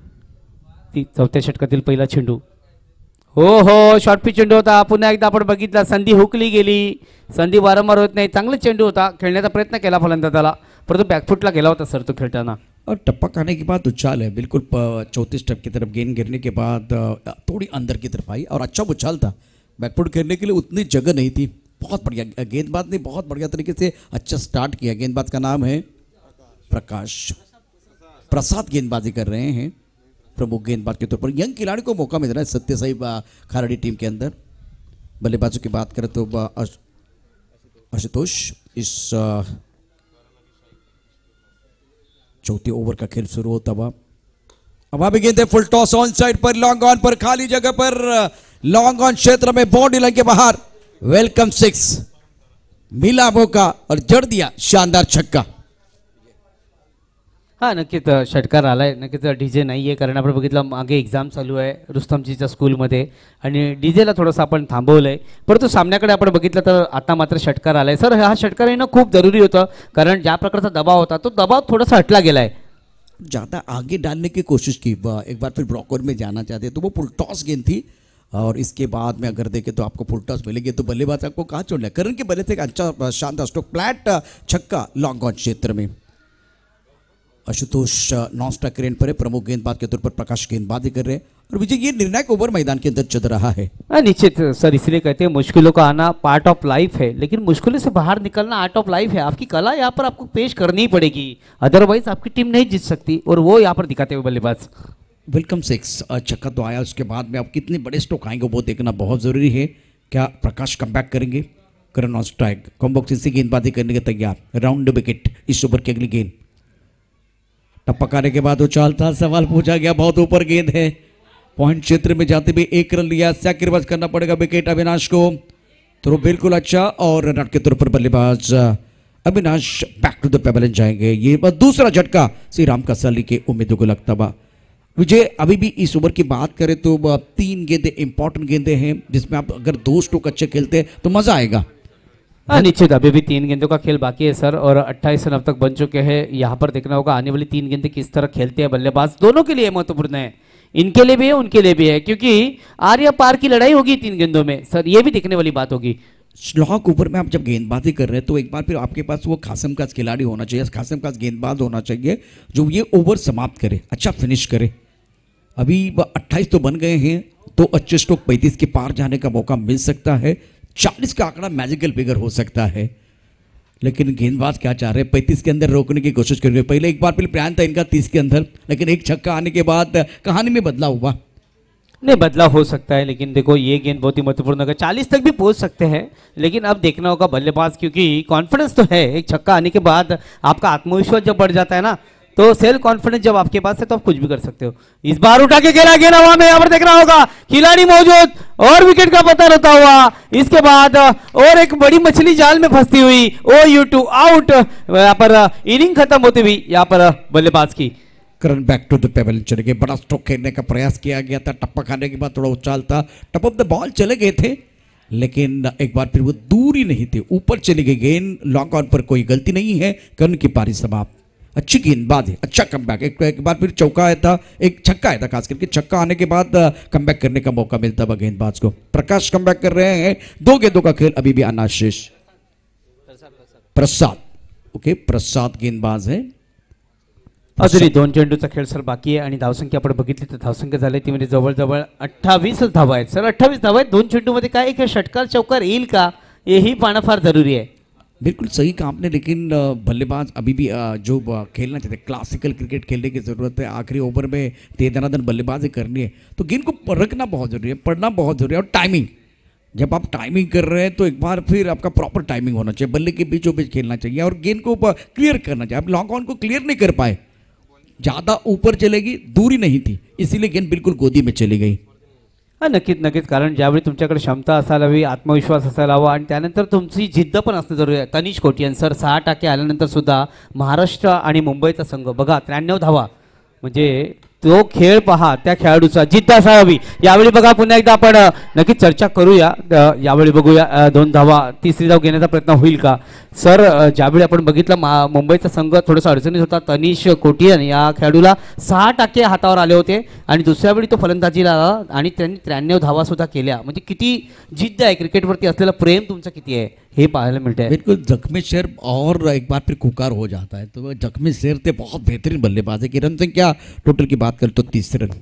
ती चौथ्या षटकातील पहिला चेंडू, हो हो शॉर्ट पिच चेंडू होता. पुन्हा एकदा आपण बघितला संधी हुकली गेली. संधी वारंवार होत नाही. चांगला चेंडू होता, खेळण्याचा प्रयत्न केला फलंदाजाला परंतु बॅकफुटला गेला होता सर तो खेळताना. और टप्पा खाने के बाद उछाल है बिल्कुल चौंतीस टप की तरफ गेंद गिरने के बाद थोड़ी अंदर की तरफ आई और अच्छा उछाल था. बैकफुट खेलने के लिए उतनी जगह नहीं थी. बहुत बढ़िया गेंदबाज ने बहुत बढ़िया तरीके से अच्छा स्टार्ट किया. गेंदबाज का नाम है प्रकाश प्रसाद, गेंदबाजी कर रहे हैं प्रमुख गेंदबाज के तौर पर. यंग खिलाड़ी को मौका मिल रहा है सत्यसाई खारडी टीम के अंदर. बल्लेबाजों की बात करें तो आशुतोष इस चौथी ओवर का खेल शुरू होता हुआ. अब अभी गेंद फुल टॉस ऑन साइड पर, लॉन्ग ऑन पर, खाली जगह पर, लॉन्ग ऑन क्षेत्र में बाउंड्री लाइन के बाहर. वेलकम सिक्स मिला मौका और जड़ दिया शानदार छक्का. हां नक्कीच षटकार आलाय. नक्कीच डीजे नाही आहे कारण आपण बघितलं मागे एक्झाम चालू आहे रुस्तमजीच्या स्कूलमध्ये आणि डीजेला थोडंसं आपण थांबवलं आहे. परंतु सामन्याकडे आपण बघितलं तर आता मात्र षटकार आलाय. सर हा षटकार येणं खूप जरुरी होतं कारण ज्या प्रकारचा दबाव होता तो दबाव थोडासा हटला गेला आहे. ज़्यादा आगे डालने की कोशिश की, एक बार फिर ब्रॉकर में जाना चाहते तो वो फुल टॉस गेंद थी और इसके बाद में अगर देखें तो आपको फुल टॉस मिलेगी तो बल्लेबाज आपको कहाँ छोड़ लिया. करण के बल्ले से एक अच्छा शानदार स्ट्रोक, फ्लैट छक्का लॉन्ग ऑन क्षेत्र में. आशुतोष नॉन स्ट्राइक रेंज पर है. प्रमुख गेंदबाज के तौर पर प्रकाश गेंदबाजी कर रहे हैं और विजय ये निर्णायक ओवर मैदान के अंदर चल रहा है. निश्चित सर, इसलिए कहते हैं मुश्किलों का आना पार्ट ऑफ लाइफ है लेकिन मुश्किलों से बाहर निकलना आर्ट ऑफ लाइफ है. आपकी कला यहाँ पर आपको पेश करनी ही पड़ेगी, अदरवाइज आपकी टीम नहीं जीत सकती और वो यहाँ पर दिखाते हुए बल्लेबाज. वेलकम सिक्स छक्का तो आया, उसके बाद में आप कितने बड़े स्ट्रोक आएंगे वो देखना बहुत ज़रूरी है. क्या प्रकाश कम बैक करेंगे? करण ऑन स्ट्राइक, कॉम्बॉक्स से गेंदबाजी करने के तैयार. राउंड विकेट इस ओवर की अगली गेंद. टपकाने के बाद उछाल था, सवाल पूछा गया, बहुत ऊपर गेंद है. पॉइंट क्षेत्र में जाते हुए एक रन लिया. सैक्रिफाइस करना पड़ेगा विकेट अविनाश को. तो बिल्कुल अच्छा और रन आउट के तौर पर बल्लेबाज Avinash back to the pavilion जाएंगे. ये बस दूसरा झटका श्री राम कसराली के उम्मीदों को लगता हुआ. विजय अभी भी इस ओवर की बात करें तो तीन गेंदें इंपॉर्टेंट गेंदें हैं जिसमें आप अगर दो स्ट्रोक अच्छे खेलते हैं तो मजा आएगा. हाँ निश्चित, अभी भी तीन गेंदों का खेल बाकी है सर और अट्ठाईस रन अब तक बन चुके हैं. यहाँ पर देखना होगा आने वाली तीन गेंदें किस तरह खेलते हैं बल्लेबाज. दोनों के लिए महत्वपूर्ण है, इनके लिए भी है उनके लिए भी है क्योंकि आर या पार की लड़ाई होगी तीन गेंदों में सर. ये भी देखने वाली बात होगी. स्लॉक ऊपर में आप जब गेंदबाजी कर रहे हैं तो एक बार फिर आपके पास वो खासम खास खिलाड़ी होना चाहिए, खासम खास गेंदबाज होना चाहिए जो ये ओवर समाप्त करे, अच्छा फिनिश करे. अभी अट्ठाईस तो बन गए हैं, तो अच्छे स्ट्रोक पैंतीस के पार जाने का मौका मिल सकता है. चालीस का आंकड़ा मैजिकल फिगर हो सकता है. लेकिन गेंदबाज क्या चाह रहे हैं, पैंतीस के अंदर रोकने की कोशिश करेंगे। पहले एक बार पहले प्लान था इनका तीस के अंदर, लेकिन एक छक्का आने के बाद कहानी में बदलाव हुआ। नहीं, बदलाव हो सकता है, लेकिन देखो ये गेंद बहुत ही महत्वपूर्ण है। चालीस तक भी पहुंच सकते हैं, लेकिन अब देखना होगा बल्लेबाज, क्योंकि कॉन्फिडेंस तो है। एक छक्का आने के बाद आपका आत्मविश्वास जब बढ़ जाता है ना, तो सेल्फ कॉन्फिडेंस जब आपके पास है तो आप कुछ भी कर सकते हो। इस बार उठा के खेला गेंद हवा में, यहाँ पर देखना होगा खिलाड़ी मौजूद और विकेट का पता होता हुआ। इसके बाद और एक बड़ी मछली जाल में फंसती हुई, ओ यू टू आउट। यहाँ पर इनिंग खत्म होती हुई यहाँ पर बल्लेबाज की। Karan back to the table चले गए, बड़ा स्ट्रोक खेलने का प्रयास किया गया था। टप्पा खाने के बाद थोड़ा उछाल था, टप ऑफ द बॉल चले गए थे, लेकिन एक बार फिर वो दूरी नहीं थी, ऊपर चली गई गेंद। लॉन्ग ऑन पर कोई गलती नहीं है, करण की पारी समाप्त। अच्छी गेंदबाज है, अच्छा कमबैक। एक, एक बार फिर चौका आया था, एक छक्का आया था, खास करके छक्का आने के बाद कमबैक करने का मौका मिलता है गेंदबाज को। प्रकाश कमबैक कर रहे हैं, दो गेंदों का खेल अभी भी अनाज शेष। प्रसाद, ओके, प्रसाद गेंदबाज है। अजूनही दोन चेंडूचा खेळ सर बाकी आहे आणि धावसंख्या आपण बघितली तर धावसंख्या झाली ती म्हणजे जवळजवळ अठ्ठावीसच धावा आहेत सर। अठ्ठावीस धावा आहेत दोन चेंडूमध्ये, काय एक षटकार चौकार येईल का हेही पाहणं फार जरूरी है। बिल्कुल सही कहा आपने, लेकिन बल्लेबाज अभी भी जो खेलना चाहते हैं, क्लासिकल क्रिकेट खेलने की ज़रूरत है। आखिरी ओवर में तेज-दनादन बल्लेबाजी करनी है तो गेंद को रखना बहुत जरूरी है, पढ़ना बहुत जरूरी है। और टाइमिंग, जब आप टाइमिंग कर रहे हैं तो एक बार फिर आपका प्रॉपर टाइमिंग होना चाहिए, बल्ले के बीचों बीच खेलना चाहिए और गेंद को क्लियर करना चाहिए। आप लॉन्ग ऑन को क्लियर नहीं कर पाए, ज़्यादा ऊपर चलेगी, दूरी नहीं थी, इसीलिए गेंद बिल्कुल गोदी में चली गई। हां, नक्कीच नक्कीच, कारण ज्यावेळी तुमच्याकडे क्षमता असायला हवी, आत्मविश्वास असायला हवा आणि त्यानंतर तुमची जिद्द पण असणं जरुरी आहे। तनिष कोटियन सर सहा टाके आल्यानंतर सुद्धा महाराष्ट्र आणि मुंबईचा संघ बघा त्र्याण्णव धावा, म्हणजे तो खेळ पहा, त्या खेळाडूचा जिद्द असावी हवी। यावेळी बघा पुन्हा एकदा आपण नक्कीच चर्चा करूया, यावेळी बघूया दोन धावा, तिसरी धाव घेण्याचा प्रयत्न होईल का सर। ज्यावेळी आपण बघितलं मुंबईचा संघ थोडासा अडचणीत होता, तनिष कोटियन या खेळाडूला सहा टाके हातावर आले होते आणि दुसऱ्या वेळी तो फलंदाजीला आला आणि त्यांनी त्र्याण्णव धावा सुद्धा केल्या। म्हणजे किती जिद्द आहे, क्रिकेटवरती असलेला प्रेम तुमचं किती आहे हे पाहायला मिळतंय। बिल्कुल, जख्मी शेर और एक बार फिर कुकार हो जाता है, तो जख्मी शेर थे बहुत बेहतरीन बल्लेबाज है कि रन संख्या टोटल की बात करें तो तीस रन।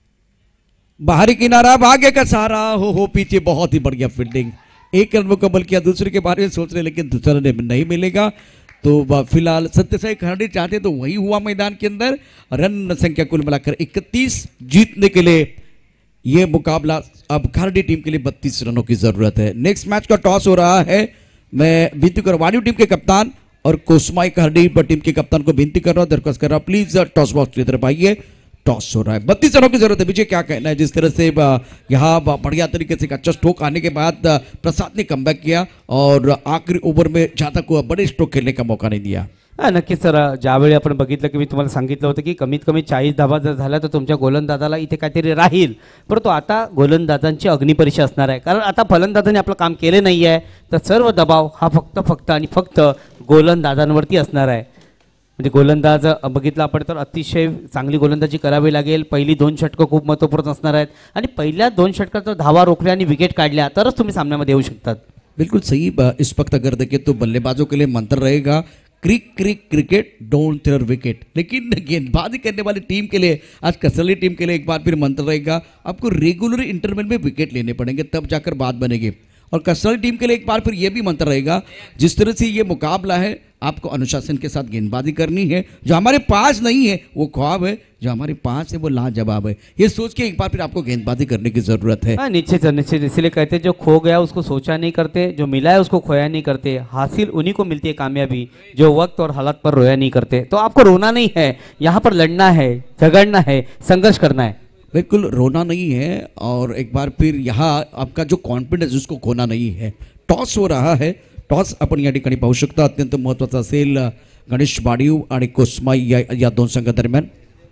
बाहरी किनारा, भाग्य का सहारा, हो हो पीछे बहुत ही बढ़िया फील्डिंग, एक रन मुकम्मल किया। दूसरे के बारे में सोच रहे लेकिन दूसरा रन नहीं मिलेगा, तो फिलहाल सत्यसाई खराडी चाहते तो वही हुआ मैदान के अंदर। रन संख्या कुल मिलाकर इकतीस, जीतने के लिए ये मुकाबला अब खराडी टीम के लिए बत्तीस रनों की जरूरत है। नेक्स्ट मैच का टॉस हो रहा है, मैं विनती कर वाडियो टीम के कप्तान और कोसमाई खराडी टीम के कप्तान को विनती कर रहा हूं, दरख्वास्त कर रहा हूं, प्लीज टॉस बॉक्स की तरफ आइए। टॉस हो रहा है, बत्तीस रनों की जरूरत है। विजय क्या कहना है, जिस तरह से यहाँ बढ़िया तरीके से अच्छा स्ट्रोक आने के बाद प्रसाद ने कमबैक किया और आखिरी ओवर में ज्यादा को बड़े स्ट्रोक खेलने का मौका नहीं दिया। हां, नक्कीच सर, ज्यावेळी आपण बघितलं की मी तुम्हाला सांगितलं होतं की कमीत कमी चाळीस धावा जर झाल्या तर तुमच्या गोलंदाजाला इथे काहीतरी राहील, परंतु आता गोलंदाजांची अग्निपरीक्षा असणार आहे, कारण आता फलंदाजांनी आपलं काम केले नाही आहे, तर सर्व दबाव हा फक्त फक्त आणि फक्त गोलंदाजांवरती असणार आहे। म्हणजे गोलंदाज बघितला आपण तर अतिशय चांगली गोलंदाजी करावी लागेल। पहिली दोन षटकं खूप महत्त्वपूर्ण असणार आहेत आणि पहिल्या दोन षटकात जर धावा रोखल्या आणि विकेट काढल्या तरच तुम्ही सामन्यामध्ये येऊ शकतात। बिल्कुल सही, इस वक्त अगर देखें तो बल्लेबाजों के लिए मंत्र रहेगा crick crick cricket, don't throw wicket. लेकिन गेंदबाजी करने वाली टीम के लिए, आज कसरली टीम के लिए एक बार फिर मंत्र रहेगा, आपको रेगुलर इंटरवल में विकेट लेने पड़ेंगे, तब जाकर बात बनेगी। और कसरली टीम के लिए एक बार फिर यह भी मंत्र रहेगा, जिस तरह से ये मुकाबला है आपको अनुशासन के साथ गेंदबाजी करनी है। जो हमारे पास नहीं है वो ख्वाब है, जो हमारे पास है वो लाजवाब है, ये सोच के एक बार फिर आपको गेंदबाजी करने की जरूरत है। हाँ, निश्चित निश्चित, इसलिए कहते हैं जो खो गया उसको सोचा नहीं करते, जो मिला है उसको खोया नहीं करते। हासिल उन्हीं को मिलती है कामयाबी जो वक्त और हालात पर रोया नहीं करते। तो आपको रोना नहीं है, यहाँ पर लड़ना है, झगड़ना है, संघर्ष करना है। बिल्कुल, रोना नहीं है और एक बार फिर यहाँ आपका जो कॉन्फिडेंस उसको खोना नहीं है। टॉस हो रहा है, टॉस आपण या ठिकाणी पाहू शकता, अत्यंत महत्त्वाचा असेल गणेश वाडीव आणि कोसमाई या, या दोन संघादरम्यान।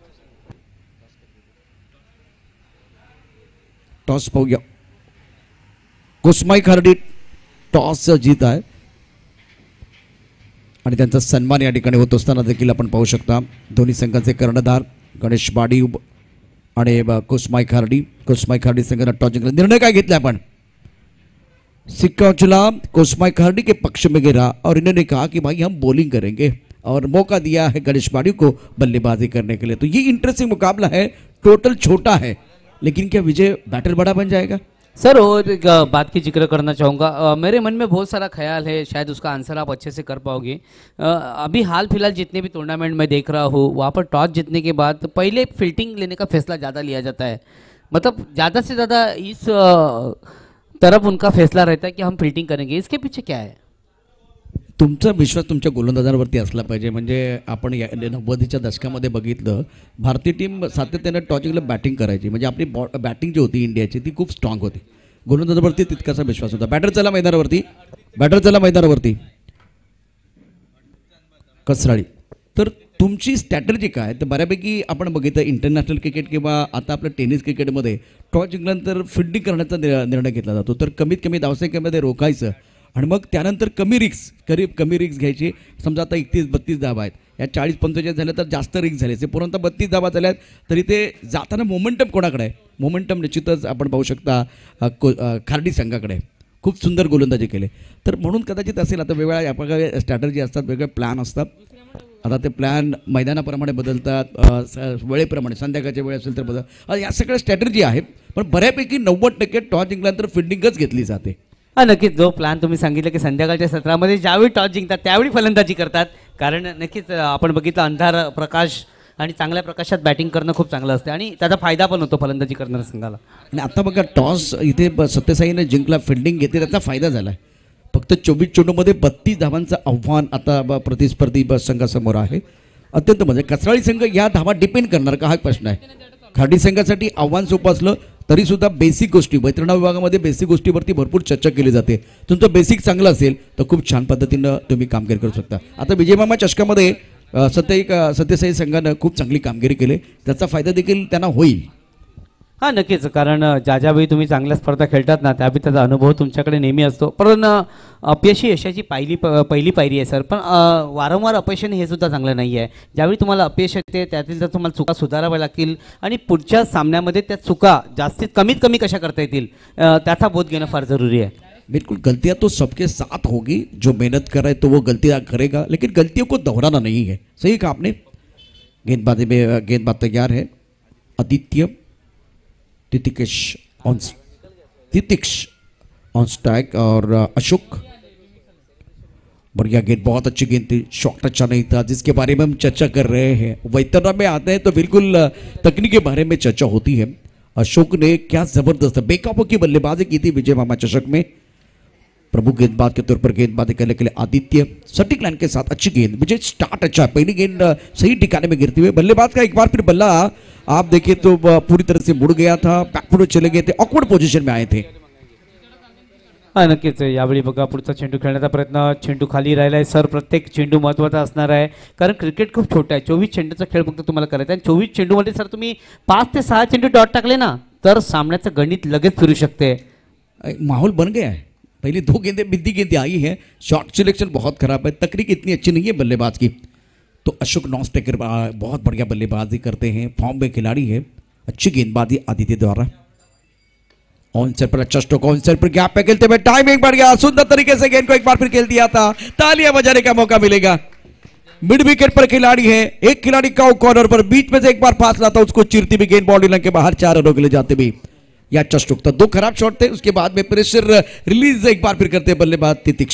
टॉस पाहूया, कोसमाई खराडी टॉस जीत आहे आणि त्यांचा सन्मान या ठिकाणी होत असताना देखील आपण पाहू शकता दोन्ही संघाचे कर्णधार गणेश वाडीव आणि कोसमाई खराडी। कोसमाई खराडी संघाने टॉस जिंकला, निर्णय काय घेतला आपण, सिक्का उछला, कोसमाई खराडी के पक्ष में गिरा और इन्होंने कहा कि भाई हम बॉलिंग करेंगे और मौका दिया है गणेश वाडीव को बल्लेबाजी करने के लिए। तो ये इंटरेस्टिंग मुकाबला है, टोटल छोटा है लेकिन क्या विजय बैटर बड़ा बन जाएगा। सर और एक अ, बात की जिक्र करना चाहूँगा। अ, मेरे मन में बहुत सारा ख्याल है, शायद उसका आंसर आप अच्छे से कर पाओगे। अ, अभी हाल फिलहाल जितने भी टूर्नामेंट में देख रहा हूँ, वहाँ पर टॉस जीतने के बाद पहले फील्डिंग लेने का फैसला ज़्यादा लिया जाता है। मतलब ज़्यादा से ज़्यादा इस अ, तरफ उनका फैसला रहता है कि हम फील्डिंग करेंगे। इसके पीछे क्या है? तुमचा विश्वास तुमच्या गोलंदाजांवरती असला पाहिजे. म्हणजे आपण या नव्वदीच्या दशकामध्ये बघितलं, भारतीय टीम सातत्यानं टॉस जिंकलं बॅटिंग करायची. म्हणजे आपली बॉ बॅटिंग जी होती इंडियाची ती खूप स्ट्रॉंग होती. गोलंदाजावरती तितकासा विश्वास होता. बॅटर चला मैदानावरती, बॅटर चला मैदानावरती. कसराळी. तर तुमची स्ट्रॅटर्जी काय? तर बऱ्यापैकी आपण बघितलं इंटरनॅशनल क्रिकेट किंवा आता आपलं टेनिस क्रिकेटमध्ये टॉस जिंकल्यानंतर फिल्डिंग करण्याचा नि- निर्णय घेतला जातो. तर कमीत कमी धावसंख्येमध्ये रोखायचं आणि मग त्यानंतर कमी रिक्स करीब कमी रिक्स घ्यायची. समजा आता एकतीस बत्तीस धावा आहेत, या चाळीस पंचेचाळीस झाल्या तर जास्त रिक्स झाले. ते पुरंत बत्तीस धावा झाल्यात तरी ते जाताना मोमेंटम कोणाकडे आहे? मोमेंटम निश्चितच आपण पाहू शकता अ, को अ, खार्डी संघाकडे आहे. खूप सुंदर गोलंदाजी केले. तर म्हणून कदाचित असेल आता वेगवेगळ्या प्रकारे स्ट्रॅटर्जी असतात, वेगळे प्लॅन असतात. आता ते प्लॅन मैदानाप्रमाणे बदलतात, अ, स- वेळेप्रमाणे संध्याकाळच्या वेळ असेल तर बदल अ, या सगळ्या स्ट्रॅटर्जी आहे. पण बऱ्यापैकी नव्वद टक्के टॉस जिंकल्यानंतर फिल्डिंगच घेतली जाते. हा नक्कीच, जो प्लॅन तुम्ही सांगितलं की संध्याकाळच्या सत्रामध्ये ज्यावेळी टॉस जिंकतात त्यावेळी फलंदाजी करतात. कारण नक्कीच अ, आपण बघितलं अंधार प्रकाश आणि चांगल्या प्रकाशात बॅटिंग करणं खूप चांगलं असते आणि त्याचा फायदा पण होतो फलंदाजी करणाऱ्या संघाला. आणि आता बघा टॉस इथे ब- सत्यसाईने जिंकला, फिल्डिंग घेते, त्याचा फायदा झाला आहे. फक्त चोवीस चेंडूमध्ये बत्तीस धावांचं आव्हान आता ब- प्रतिस्पर्धी ब- संघासमोर आहे. अत्यंत म्हणजे कसराळी संघ या धावा डिपेंड करणार का हा प्रश्न आहे. खाडी संघासाठी आव्हान सोपं असलं तरीसुद्धा बेसिक गोष्टी वैतरणा विभागामध्ये बेसिक गोष्टीवरती भरपूर चर्चा केली जाते. तुमचं बेसिक चांगलं असेल तर खूप छान पद्धतीनं तुम्ही कामगिरी करू शकता. आता विजयमामा चषकामध्ये अ, सत्य सत्यसाई संघानं खूप चांगली कामगिरी केली, त्याचा फायदा देखील त्यांना होईल. हां नक्कीच, कारण अ, ज्या ज्यावेळी तुम्ही चांगल्या स्पर्धा खेळतात ना त्यावेळी त्याचा अनुभव तुमच्याकडे नेहमी असतो. पण अ, अपयश ही यशाची पहिली प पहिली पायरी आहे सर. पण अ, वारंवार अपयश येणे हे सुद्धा चांगलं नाही आहे. ज्यावेळी तुम्हाला अपयश येते त्यातील जर तुम्हाला चुका सुधाराव्या लागतील आणि पुढच्या सामन्यामध्ये त्या चुका जास्तीत कमीत कमी कशा करता येतील अ, त्याचा बोध घेणं फार जरुरी आहे. बिल्कुल, गलतियां तो सबके साथ होगी. जो मेहनत कर रहा है तो वो गलतियां करेगा, लेकिन गलतियों को दोहराना नहीं है. सही कहा आपने. गेंदबाजी में गेंदबाज तैयार है. Aditya Titikesh on Titiksh on strike और अशोक. बढ़िया गेंद, बहुत अच्छी गेंद थी. शॉट अच्छा नहीं था जिसके बारे में हम चर्चा कर रहे हैं. वैतरणा में आते हैं तो बिल्कुल तकनीक के बारे में चर्चा होती है. अशोक ने क्या जबरदस्त बेकाबू की बल्लेबाजी की थी विजय मामा चषक में. प्रमुख गेंदबाज के तौर पर गेंदबाजी करने के लिए आदित्य सटीक लाइन के साथ अच्छी गेंद. मुझे स्टार्ट अच्छा है, पहली गेंद अ, सही ठिकाने में गिरती हुई. बल्लेबाज का एक बार फिर बल्ला आप देखिए तो अ, पूरी तरह से मुड़ गया था, बैकफुट चले गए थे, ऑकवर्ड पोजीशन में आए थे. हां नक्कीच, यावेळी बघा पुढचा चेंडू खेळण्याचा प्रयत्न. चेंडू खाली राहिला आहे सर. प्रत्येक चेंडू महत्त्वाचा असणार आहे, कारण क्रिकेट खूप छोटा आहे. चोवीस चेंडूचा खेळ फक्त तुम्हाला करायचा आहे. चोवीस चेंडूमध्ये सर तुम्ही पाच ते सहा चेंडू डॉट टाकले ना तर सामन्याचं गणित लगेच फिरू शकते. अ, माहौल बन गया है. पहली दो गेंदें बिंदी गेंदें आई हैं. शॉट सिलेक्शन बहुत खराब है, तकनीक इतनी अच्छी नहीं है बल्लेबाज की. तो अशोक नॉस टेकर बहुत बढ़िया बल्लेबाजी करते हैं, फॉर्म में खिलाड़ी है. अच्छी गेंदबाजी आदित्य द्वारा. ऑन सेट पर अच्छा स्ट्रोक, ऑन सेट पर गैप पे खेलते हुए टाइमिंग बढ़िया, सुंदर तरीके से गेंद को एक बार फिर खेल दिया था. तालियां बजाने का मौका मिलेगा. मिड विकेट पर खिलाड़ी है, एक खिलाड़ी काउ कॉर्नर पर, बीच में से एक बार फासला था, उसको चीरती भी गेंद बाउंड्री लाइन के बाहर चार रनों के लिए जाते भी. या अच्छा स्ट्रोक था. दो खराब शॉट थे, उसके बाद में प्रेशर रिलीज एक बार फिर करते बल्लेबाज तितिक्ष.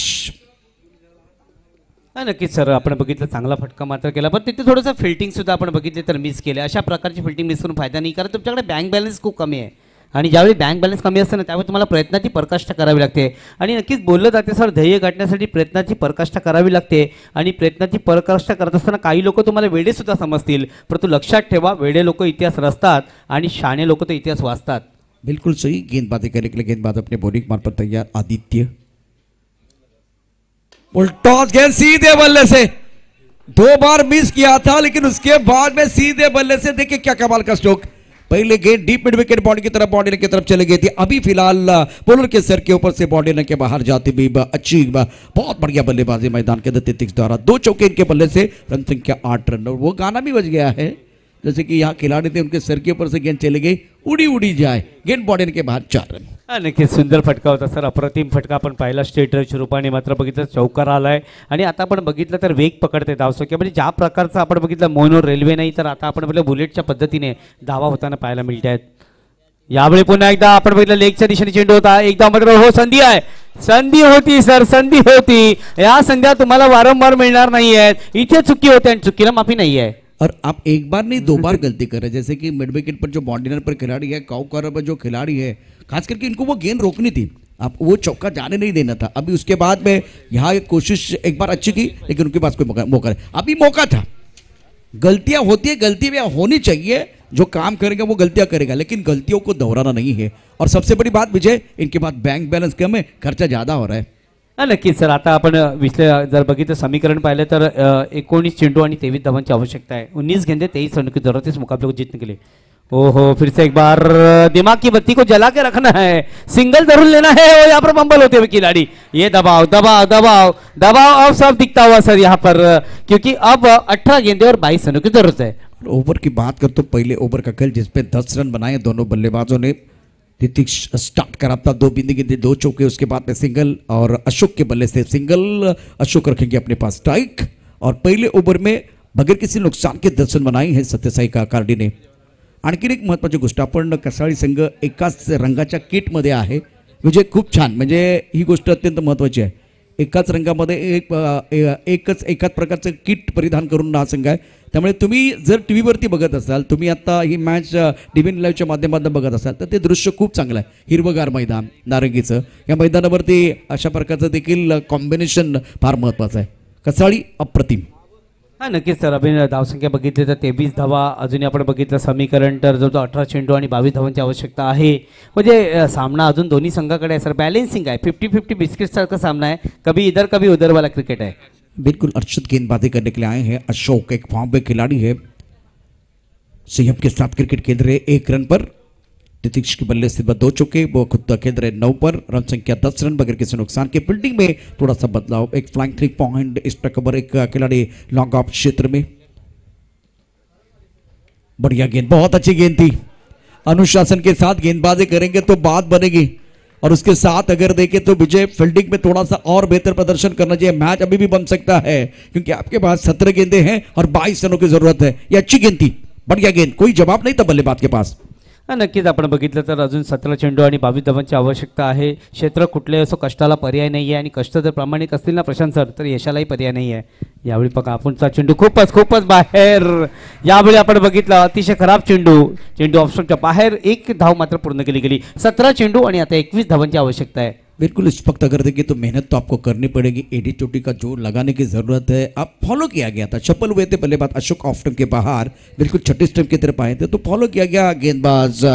हां नक्कीच सर, आपण बघितलं चांगला फटका मात्र केला, पण तिथे थोडंसं फिल्डिंग सुद्धा आपण बघितले तर मिस केले. अशा प्रकारची फिल्डिंग मिस करून फायदा नाही, कारण तुमच्याकडे बँक बॅलन्स खूप कमी आहे. आणि ज्यावेळी बँक बॅलन्स कमी असतं ना त्यावेळी तुम्हाला प्रयत्नाची पराकाष्ठा करावी लागते. आणि नक्कीच बोललं जाते सर, ध्येय गाठण्यासाठी प्रयत्नाची पराकाष्ठा करावी लागते. आणि प्रयत्नाची पराकाष्ठा करत असताना काही लोक तुम्हाला वेडे सुद्धा समजतील, परंतु लक्षात ठेवा वेडे लोक इतिहास रचतात आणि शाणे लोक तर इतिहास वाचतात. बिल्कुल सही. गेंदबाजी करने के लिए गेंदबाज अपने बॉलिंग मार्ग पर तैयार. आदित्य टॉस गेंद सीधे बल्ले से, दो बार मिस किया था लेकिन उसके बाद में सीधे बल्ले से देखिए क्या कमाल का स्ट्रोक. पहले गेंद डीप मिड विकेट बाउंड्री की तरफ बाउंड्री की तरफ चले गई थी. अभी फिलहाल बॉलर के सर के ऊपर से बाउंड्री के बाहर जाती भी अच्छी बहुत बढ़िया बल्लेबाजी मैदान के अंदर तितिक्ष द्वारा. दो चौके इनके बल्ले से, रन संख्या आठ रन. और वो गाना भी बज गया है जैसे कि यहाँ खिलाड़ी थे उनके सर के ऊपर से गेंद चली गई, उड़ी उड़ी जाए, गेंद बाउंड्री के बाहर चार रन. हां नक्कीच, सुंदर फटका होता सर. अप्रतिम फटका आपण पाहिला स्टेट ड्राईव्हच्या रूपाने, मात्र बघितलं चौकार आलाय. आणि आता आपण बघितलं तर वेग पकडते धावसंख्या, म्हणजे ज्या प्रकारचं आपण बघितलं मोनो रेल्वे नाही तर आता आपण बघितलं बुलेटच्या पद्धतीने धावा होताना पाहायला मिळत आहेत. यावेळी पुन्हा एकदा आपण बघितलं लेगच्या दिशेने चेंडू होता, एकदा मात्र हो संधी आहे, संधी होती सर, संधी होती. या संध्या तुम्हाला वारंवार मिळणार नाही आहेत. इथे चुकी होते आणि चुकीला माफी नाही आहे. और आप एक बार नहीं दो बार गलती कर रहे हैं, जैसे कि मिड विकेट पर जो बाउंड्री पर खिलाड़ी है, काउ कॉर्नर पर जो खिलाड़ी है, खास करके इनको वो गेंद रोकनी थी, आप वो चौका जाने नहीं देना था. अभी उसके बाद में यहाँ एक कोशिश एक बार अच्छी की, लेकिन उनके पास कोई मौका मौका नहीं. अभी मौका था. गलतियां होती है, गलती भी होनी चाहिए. जो काम करेगा वो गलतियां करेगा, लेकिन गलतियों को दोहराना नहीं है. और सबसे बड़ी बात विजय, इनके पास बैंक बैलेंस कम है, खर्चा ज़्यादा हो रहा है. हा नक्कीच सर. आता आपण विश्ले जर बघितलं समीकरण पाहिलं तर एकोणीस चेंडू आणि तेवीस धावांची आवश्यकता है. उन्नीस गेंदे तेईस रन की जरूरत इस मुकाबले को जीतने के लिए. ओहो, फिर से एक बार दिमाग की बत्ती को जला के रखना है, सिंगल जरूर लेना है. और यहाँ पर बंबल होते हुए खिलाड़ी, ये दबाव दबाव दबाव दबाव अब सब दिखता हुआ सर यहाँ पर, क्योंकि अब अठारह गेंदे और बाईस रनों की जरूरत है. ओवर की बात कर तो पहले ओवर का खेल जिसपे दस रन बनाए दोनों बल्लेबाजों ने. तितिक्ष स्टार्ट करा था, दो बिंदी गेंदे दो चौके, उसके बाद में सिंगल और अशोक के बल्ले से सिंगल. अशोक रखेंगे अपने पास स्ट्राइक. और पहले ओवर में बगैर किसी नुकसान के दस रन बनाए हैं सत्यसाई काकार्डी ने. आणखीन एक महत्त्वाची गोष्ट, आपण कसाळी संघ एकाच रंगाच्या किटमध्ये आहे. म्हणजे खूप छान, म्हणजे ही गोष्ट अत्यंत महत्त्वाची आहे. एकाच रंगामध्ये एक एकच एकाच प्रकारचं किट परिधान करून हा संघ आहे. त्यामुळे तुम्ही जर टी व्हीवरती बघत असाल, तुम्ही आता ही मॅच डी व्ही लाईव्हच्या माध्यमातून बघत असाल तर ते दृश्य खूप चांगलं आहे. हिरवगार मैदान नारंगीचं, या मैदानावरती अशा प्रकारचं देखील कॉम्बिनेशन फार महत्त्वाचं आहे. कसाळी अप्रतिम. हा नक्कीच सर. अभिनय धावसंख्या बघितली तर तेवीस धावा, अजूनही आपण बघितलं समीकरण तर जवळजवळ अठरा चेंडू आणि बावीस धावांची आवश्यकता आहे. म्हणजे सामना अजून दोन्ही संघाकडे आहे सर, बॅलेन्सिंग आहे, फिफ्टी फिफ्टी बिस्किट सारखा सामना है, कभी इधर कभी उधर वाला क्रिकेट है. बिल्कुल. अर्षद गेंदबाजी करने के लिए आए हैं. अशोक एक फॉर्म में खिलाड़ी है, संयम के साथ क्रिकेट खेल रहे. एक रन पर तितिक्ष के बल्ले से दो चौके, वो खुद खेल रहे नौ पर. रन संख्या दस रन बगैर किसी नुकसान के. फील्डिंग में थोड़ा सा बदलाव, एक flying three point extra cover एक खिलाड़ी लॉन्ग ऑफ क्षेत्र में. बढ़िया गेंद, बहुत अच्छी गेंद थी. अनुशासन के साथ गेंदबाजी करेंगे तो बात बनेगी. और उसके साथ अगर देखें तो विजय फील्डिंग में थोड़ा सा और बेहतर प्रदर्शन करना चाहिए. मैच अभी भी बन सकता है, क्योंकि आपके पास सत्रह गेंदे हैं और बाईस रनों की जरूरत है. ये अच्छी गेंद थी, बढ़िया गेंद, कोई जवाब नहीं था बल्लेबाज के पास. हा नक्कीच. आपण बघितलं तर अजून सतरा चेंडू आणि बावीस धावांची आवश्यकता आहे. क्षेत्र कुठले असो, कष्टाला पर्याय नाही आहे, आणि कष्ट जर प्रामाणिक असतील ना प्रशांत सर, तर यशालाही पर्याय नाही आहे. यावेळी बघा आपणचा चेंडू खूपच खूपच बाहेर. यावेळी आपण बघितलं अतिशय खराब चेंडू, चेंडू ऑफस्टंपच्या बाहेर. एक धाव मात्र पूर्ण केली गेली. सतरा चेंडू आणि आता एकवीस धावांची आवश्यकता है. बिल्कुल. इस वक्त अगर देखिए तो मेहनत तो आपको करनी पड़ेगी, एडी चोटी का जोर लगाने की जरूरत है. आप फॉलो किया गया था, चप्पल हुए थे बल्लेबाज अशोक ऑफ स्टंप के बाहर, बिल्कुल छठी स्टंप की तरफ आए थे, तो फॉलो किया गया गेंदबाज.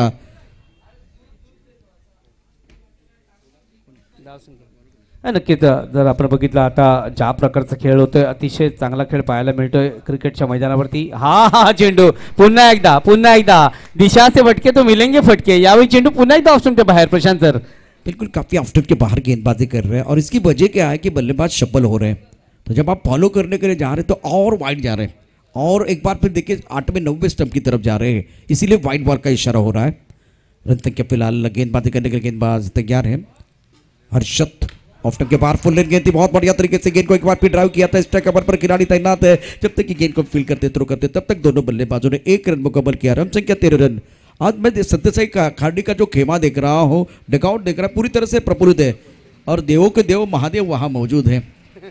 नक्कीच. जर आपण बघितलं आता ज्या प्रकारचा खेळ होतोय, अतिशय चांगला खेळ पाहायला मिळतोय क्रिकेटच्या मैदानावरती. हा हा चेंडू पुन्हा एकदा पुन्हा एकदा दिशा से फटके तो मिलेंगे फटके. यावेळी चेंडू पुन्हा एकदा ऑप्शनच्या बाहेर. प्रशांत सर बिल्कुल काफी ऑफ स्टंप के बाहर गेंदबाजी कर रहे हैं, और इसकी वजह क्या है कि बल्लेबाज शफल हो रहे हैं. तो जब आप फॉलो करने के लिए जा रहे हैं तो और वाइड जा रहे हैं, और एक बार फिर देखिए आठवें नौवें स्टंप की तरफ जा रहे हैं, इसीलिए वाइड बॉल का इशारा हो रहा है. रन संख्या फिलहाल गेंदबाजी करने के लिए गेंदबाज तैयार है. हर्षद ऑफ स्टंप के बाहर फुल लेन गेंद थी, बहुत बढ़िया तरीके से गेंद को एक बार फिर ड्राइव किया था. स्ट्राइक कवर पर खिलाड़ी तैनात है. जब तक कि गेंद को फील करते थ्रो करते तब तक दोनों बल्लेबाजों ने एक रन मुकम्मल किया. रन संख्या तेरह रन. आज मैं सत्यसाई काकार्डी का जो खेमा देख रहा हूँ, डगआउट देख रहा है, पूरी तरह से प्रफुल्लित है. और देवों के देव महादेव वहां मौजूद है.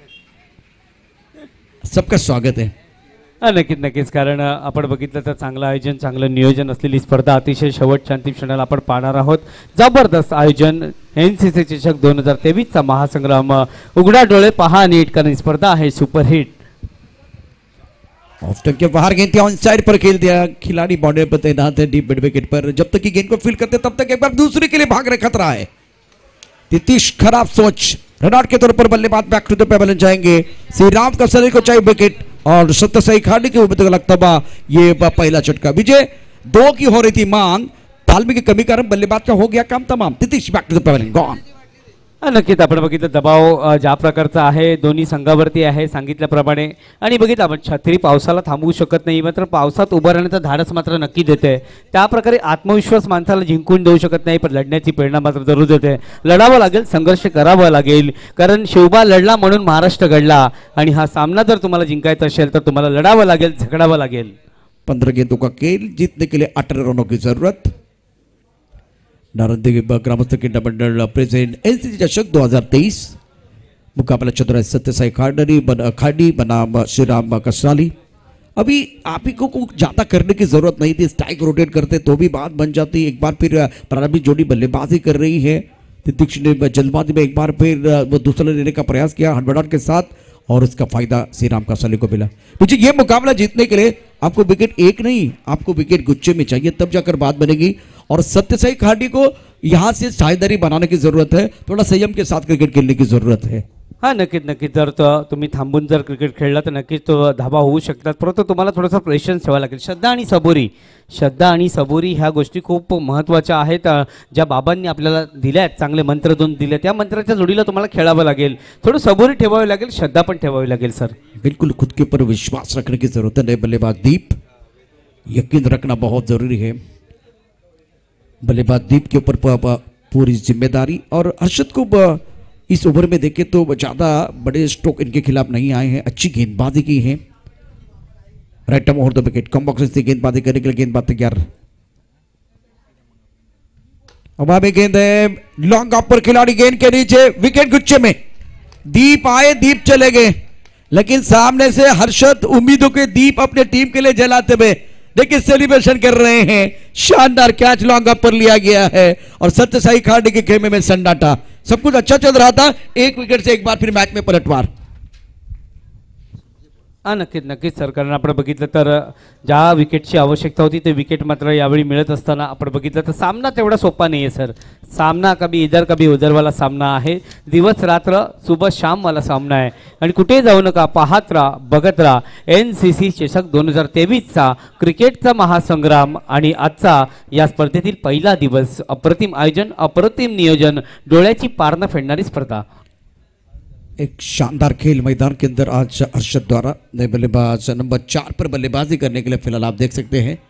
सबका स्वागत है. नक्कीच नक्कीच. कारण आपण बघितलं तर चांगलं आयोजन, चांगलं नियोजन असलेली स्पर्धा अतिशय शेवटच्या अंतिम क्षणाला आपण पाहणार आहोत. जबरदस्त आयोजन. एन सी सी चषक दोन हजार तेवीसचा महासंग्राम. उघडा डोळे पहा नीट, कारण स्पर्धा आहे सुपरहिट. ऑफ स्टंप के बाहर गेंद थी, ऑन साइड पर खेल दिया. खिलाड़ी बाउंड्री पर तैनात है डीप मिड विकेट पर. जब तक कि गेंद को फील करते तब तक एक बार दूसरे के लिए भाग रहे, खतरा है. तितिक्ष खराब सोच. रनआउट के तौर पर बल्लेबाज बैक टू द पेबल जाएंगे. श्री राम कसरे को चाहिए विकेट, और सत्यसाई काकार्डी के ऊपर लगता ये पहला झटका. विजय दो की हो रही थी मांग, तालमे की कमी कारण बल्लेबाज का हो गया काम तमाम. Titiksh back to the pebble gone. नक्कीच. आपण बघितलं दबाव ज्या प्रकारचा आहे दोन्ही संघावरती आहे सांगितल्याप्रमाणे. आणि बघितलं आपण छत्री पावसाला थांबवू शकत नाही, मात्र पावसात उभं राहण्याचं धाडस मात्र नक्की देते. त्या प्रकारे आत्मविश्वास माणसाला जिंकून देऊ शकत नाही, पण लढण्याची प्रेरणा मात्र जरूर देते. लढावं लागेल, संघर्ष करावा लागेल, कारण शिवबा लढला म्हणून महाराष्ट्र घडला. आणि हा सामना जर तुम्हाला जिंकायचा असेल तर तुम्हाला लढावं लागेल, झगडावं लागेल. पंद्रह गेंदों का खेल, जीतने के लिए अठारह रनों की जरूरत. नारंगी ग्रामस्थ क्रीडा मंडल प्रेजेंट एनसीसी चषक दो हज़ार तेईस मुकाबला चल रहा है सत्यसाई खाड़ी बन खाड़ी बनाम श्रीराम कसराली। अभी आप ही को कुछ ज़्यादा करने की जरूरत नहीं थी, स्ट्राइक रोटेट करते तो भी बात बन जाती। एक बार फिर प्रारंभिक जोड़ी बल्लेबाजी कर रही है, तितीक्ष ने जल्दबाजी में एक बार फिर वो दूसरा लेने का प्रयास किया हड़बड़ाहट के साथ और उसका फायदा श्रीराम कसराली को मिला। मुझे ये मुकाबला जीतने के लिए आपको विकेट एक नहीं, आपको विकेट गुच्छे में चाहिए, तब जाकर बात बनेगी। और सत्यसाई खाड़ी को यहाँ से साझेदारी बनाने की जरूरत है, थोड़ा संयम के साथ क्रिकेट खेलने की जरूरत है। हा नक्कीच नक्कीच जर तो तुम्ही थांबून जर क्रिकेट खेळला तर नक्कीच तो धाबा होऊ शकतात, परंतु तुम्हाला थोडंसं प्रेशन्स ठेवावं लागेल. श्रद्धा आणि सबुरी श्रद्धा आणि सबुरी ह्या गोष्टी खूप महत्त्वाच्या आहेत, अ, ज्या बाबांनी आपल्याला दिल्या आहेत, चांगले मंत्र दोन दिले, त्या मंत्राच्या जोडीला तुम्हाला खेळावं लागेल, थोडं सबुरी ठेवावी लागेल, श्रद्धा पण ठेवावी लागेल. सर बिल्कुल खुद के ऊपर विश्वास रखने की जरूरत है. बल्लेबाज दीप, यकीन रखना बहुत जरूरी है. बल्लेबाज दीप के ऊपर प- प- पूरी जिम्मेदारी. और हर्षद को ब- इस ओवर में देखें तो ज़्यादा बड़े स्ट्रोक इनके खिलाफ नहीं आए हैं, अच्छी गेंदबाजी की है. Right term over the wicket, come box से गेंदबाजी करने के लिए गेंदबाज तैयार. अब आगे गेंद है लॉन्ग ऑफ पर, खिलाड़ी गेंद के नीचे, विकेट गुच्छे में. दीप आए, दीप चले गए, लेकिन सामने से हर्षद उम्मीदों के दीप अपने टीम के लिए जलाते हुए देखिए सेलिब्रेशन कर रहे हैं. शानदार कैच लॉन्ग ऑफ पर लिया गया है और सत्यसाई खाड़ी के खेमे में सन्नाटा. सब कुछ अच्छा चल रहा था, एक विकेट से एक बार फिर मैच में पलटवार. हा नक्कीच नक्कीच सर, कारण आपण बघितलं तर ज्या विकेटची आवश्यकता होती ते विकेट मात्र यावेळी मिळत असताना आपण बघितलं तर सामना तेवढा सोपा नाही आहे सर. सामना कभी इधर कभी उधरवाला सामना आहे, दिवस रात्र सुबह शाम वाला सामना आहे आणि कुठे जाऊ नका, पाहत राहा, बघत राहा. एन सी सी चषक दोन हजार तेवीसचा क्रिकेटचा महासंग्राम आणि आजचा या स्पर्धेतील पहिला दिवस. अप्रतिम आयोजन, अप्रतिम नियोजन, डोळ्याची पारणं फेडणारी स्पर्धा. एक शानदार खेल मैदान के अंदर आज हर्षद द्वारा. नए बल्लेबाज नंबर चार पर बल्लेबाजी करने के लिए फिलहाल आप देख सकते हैं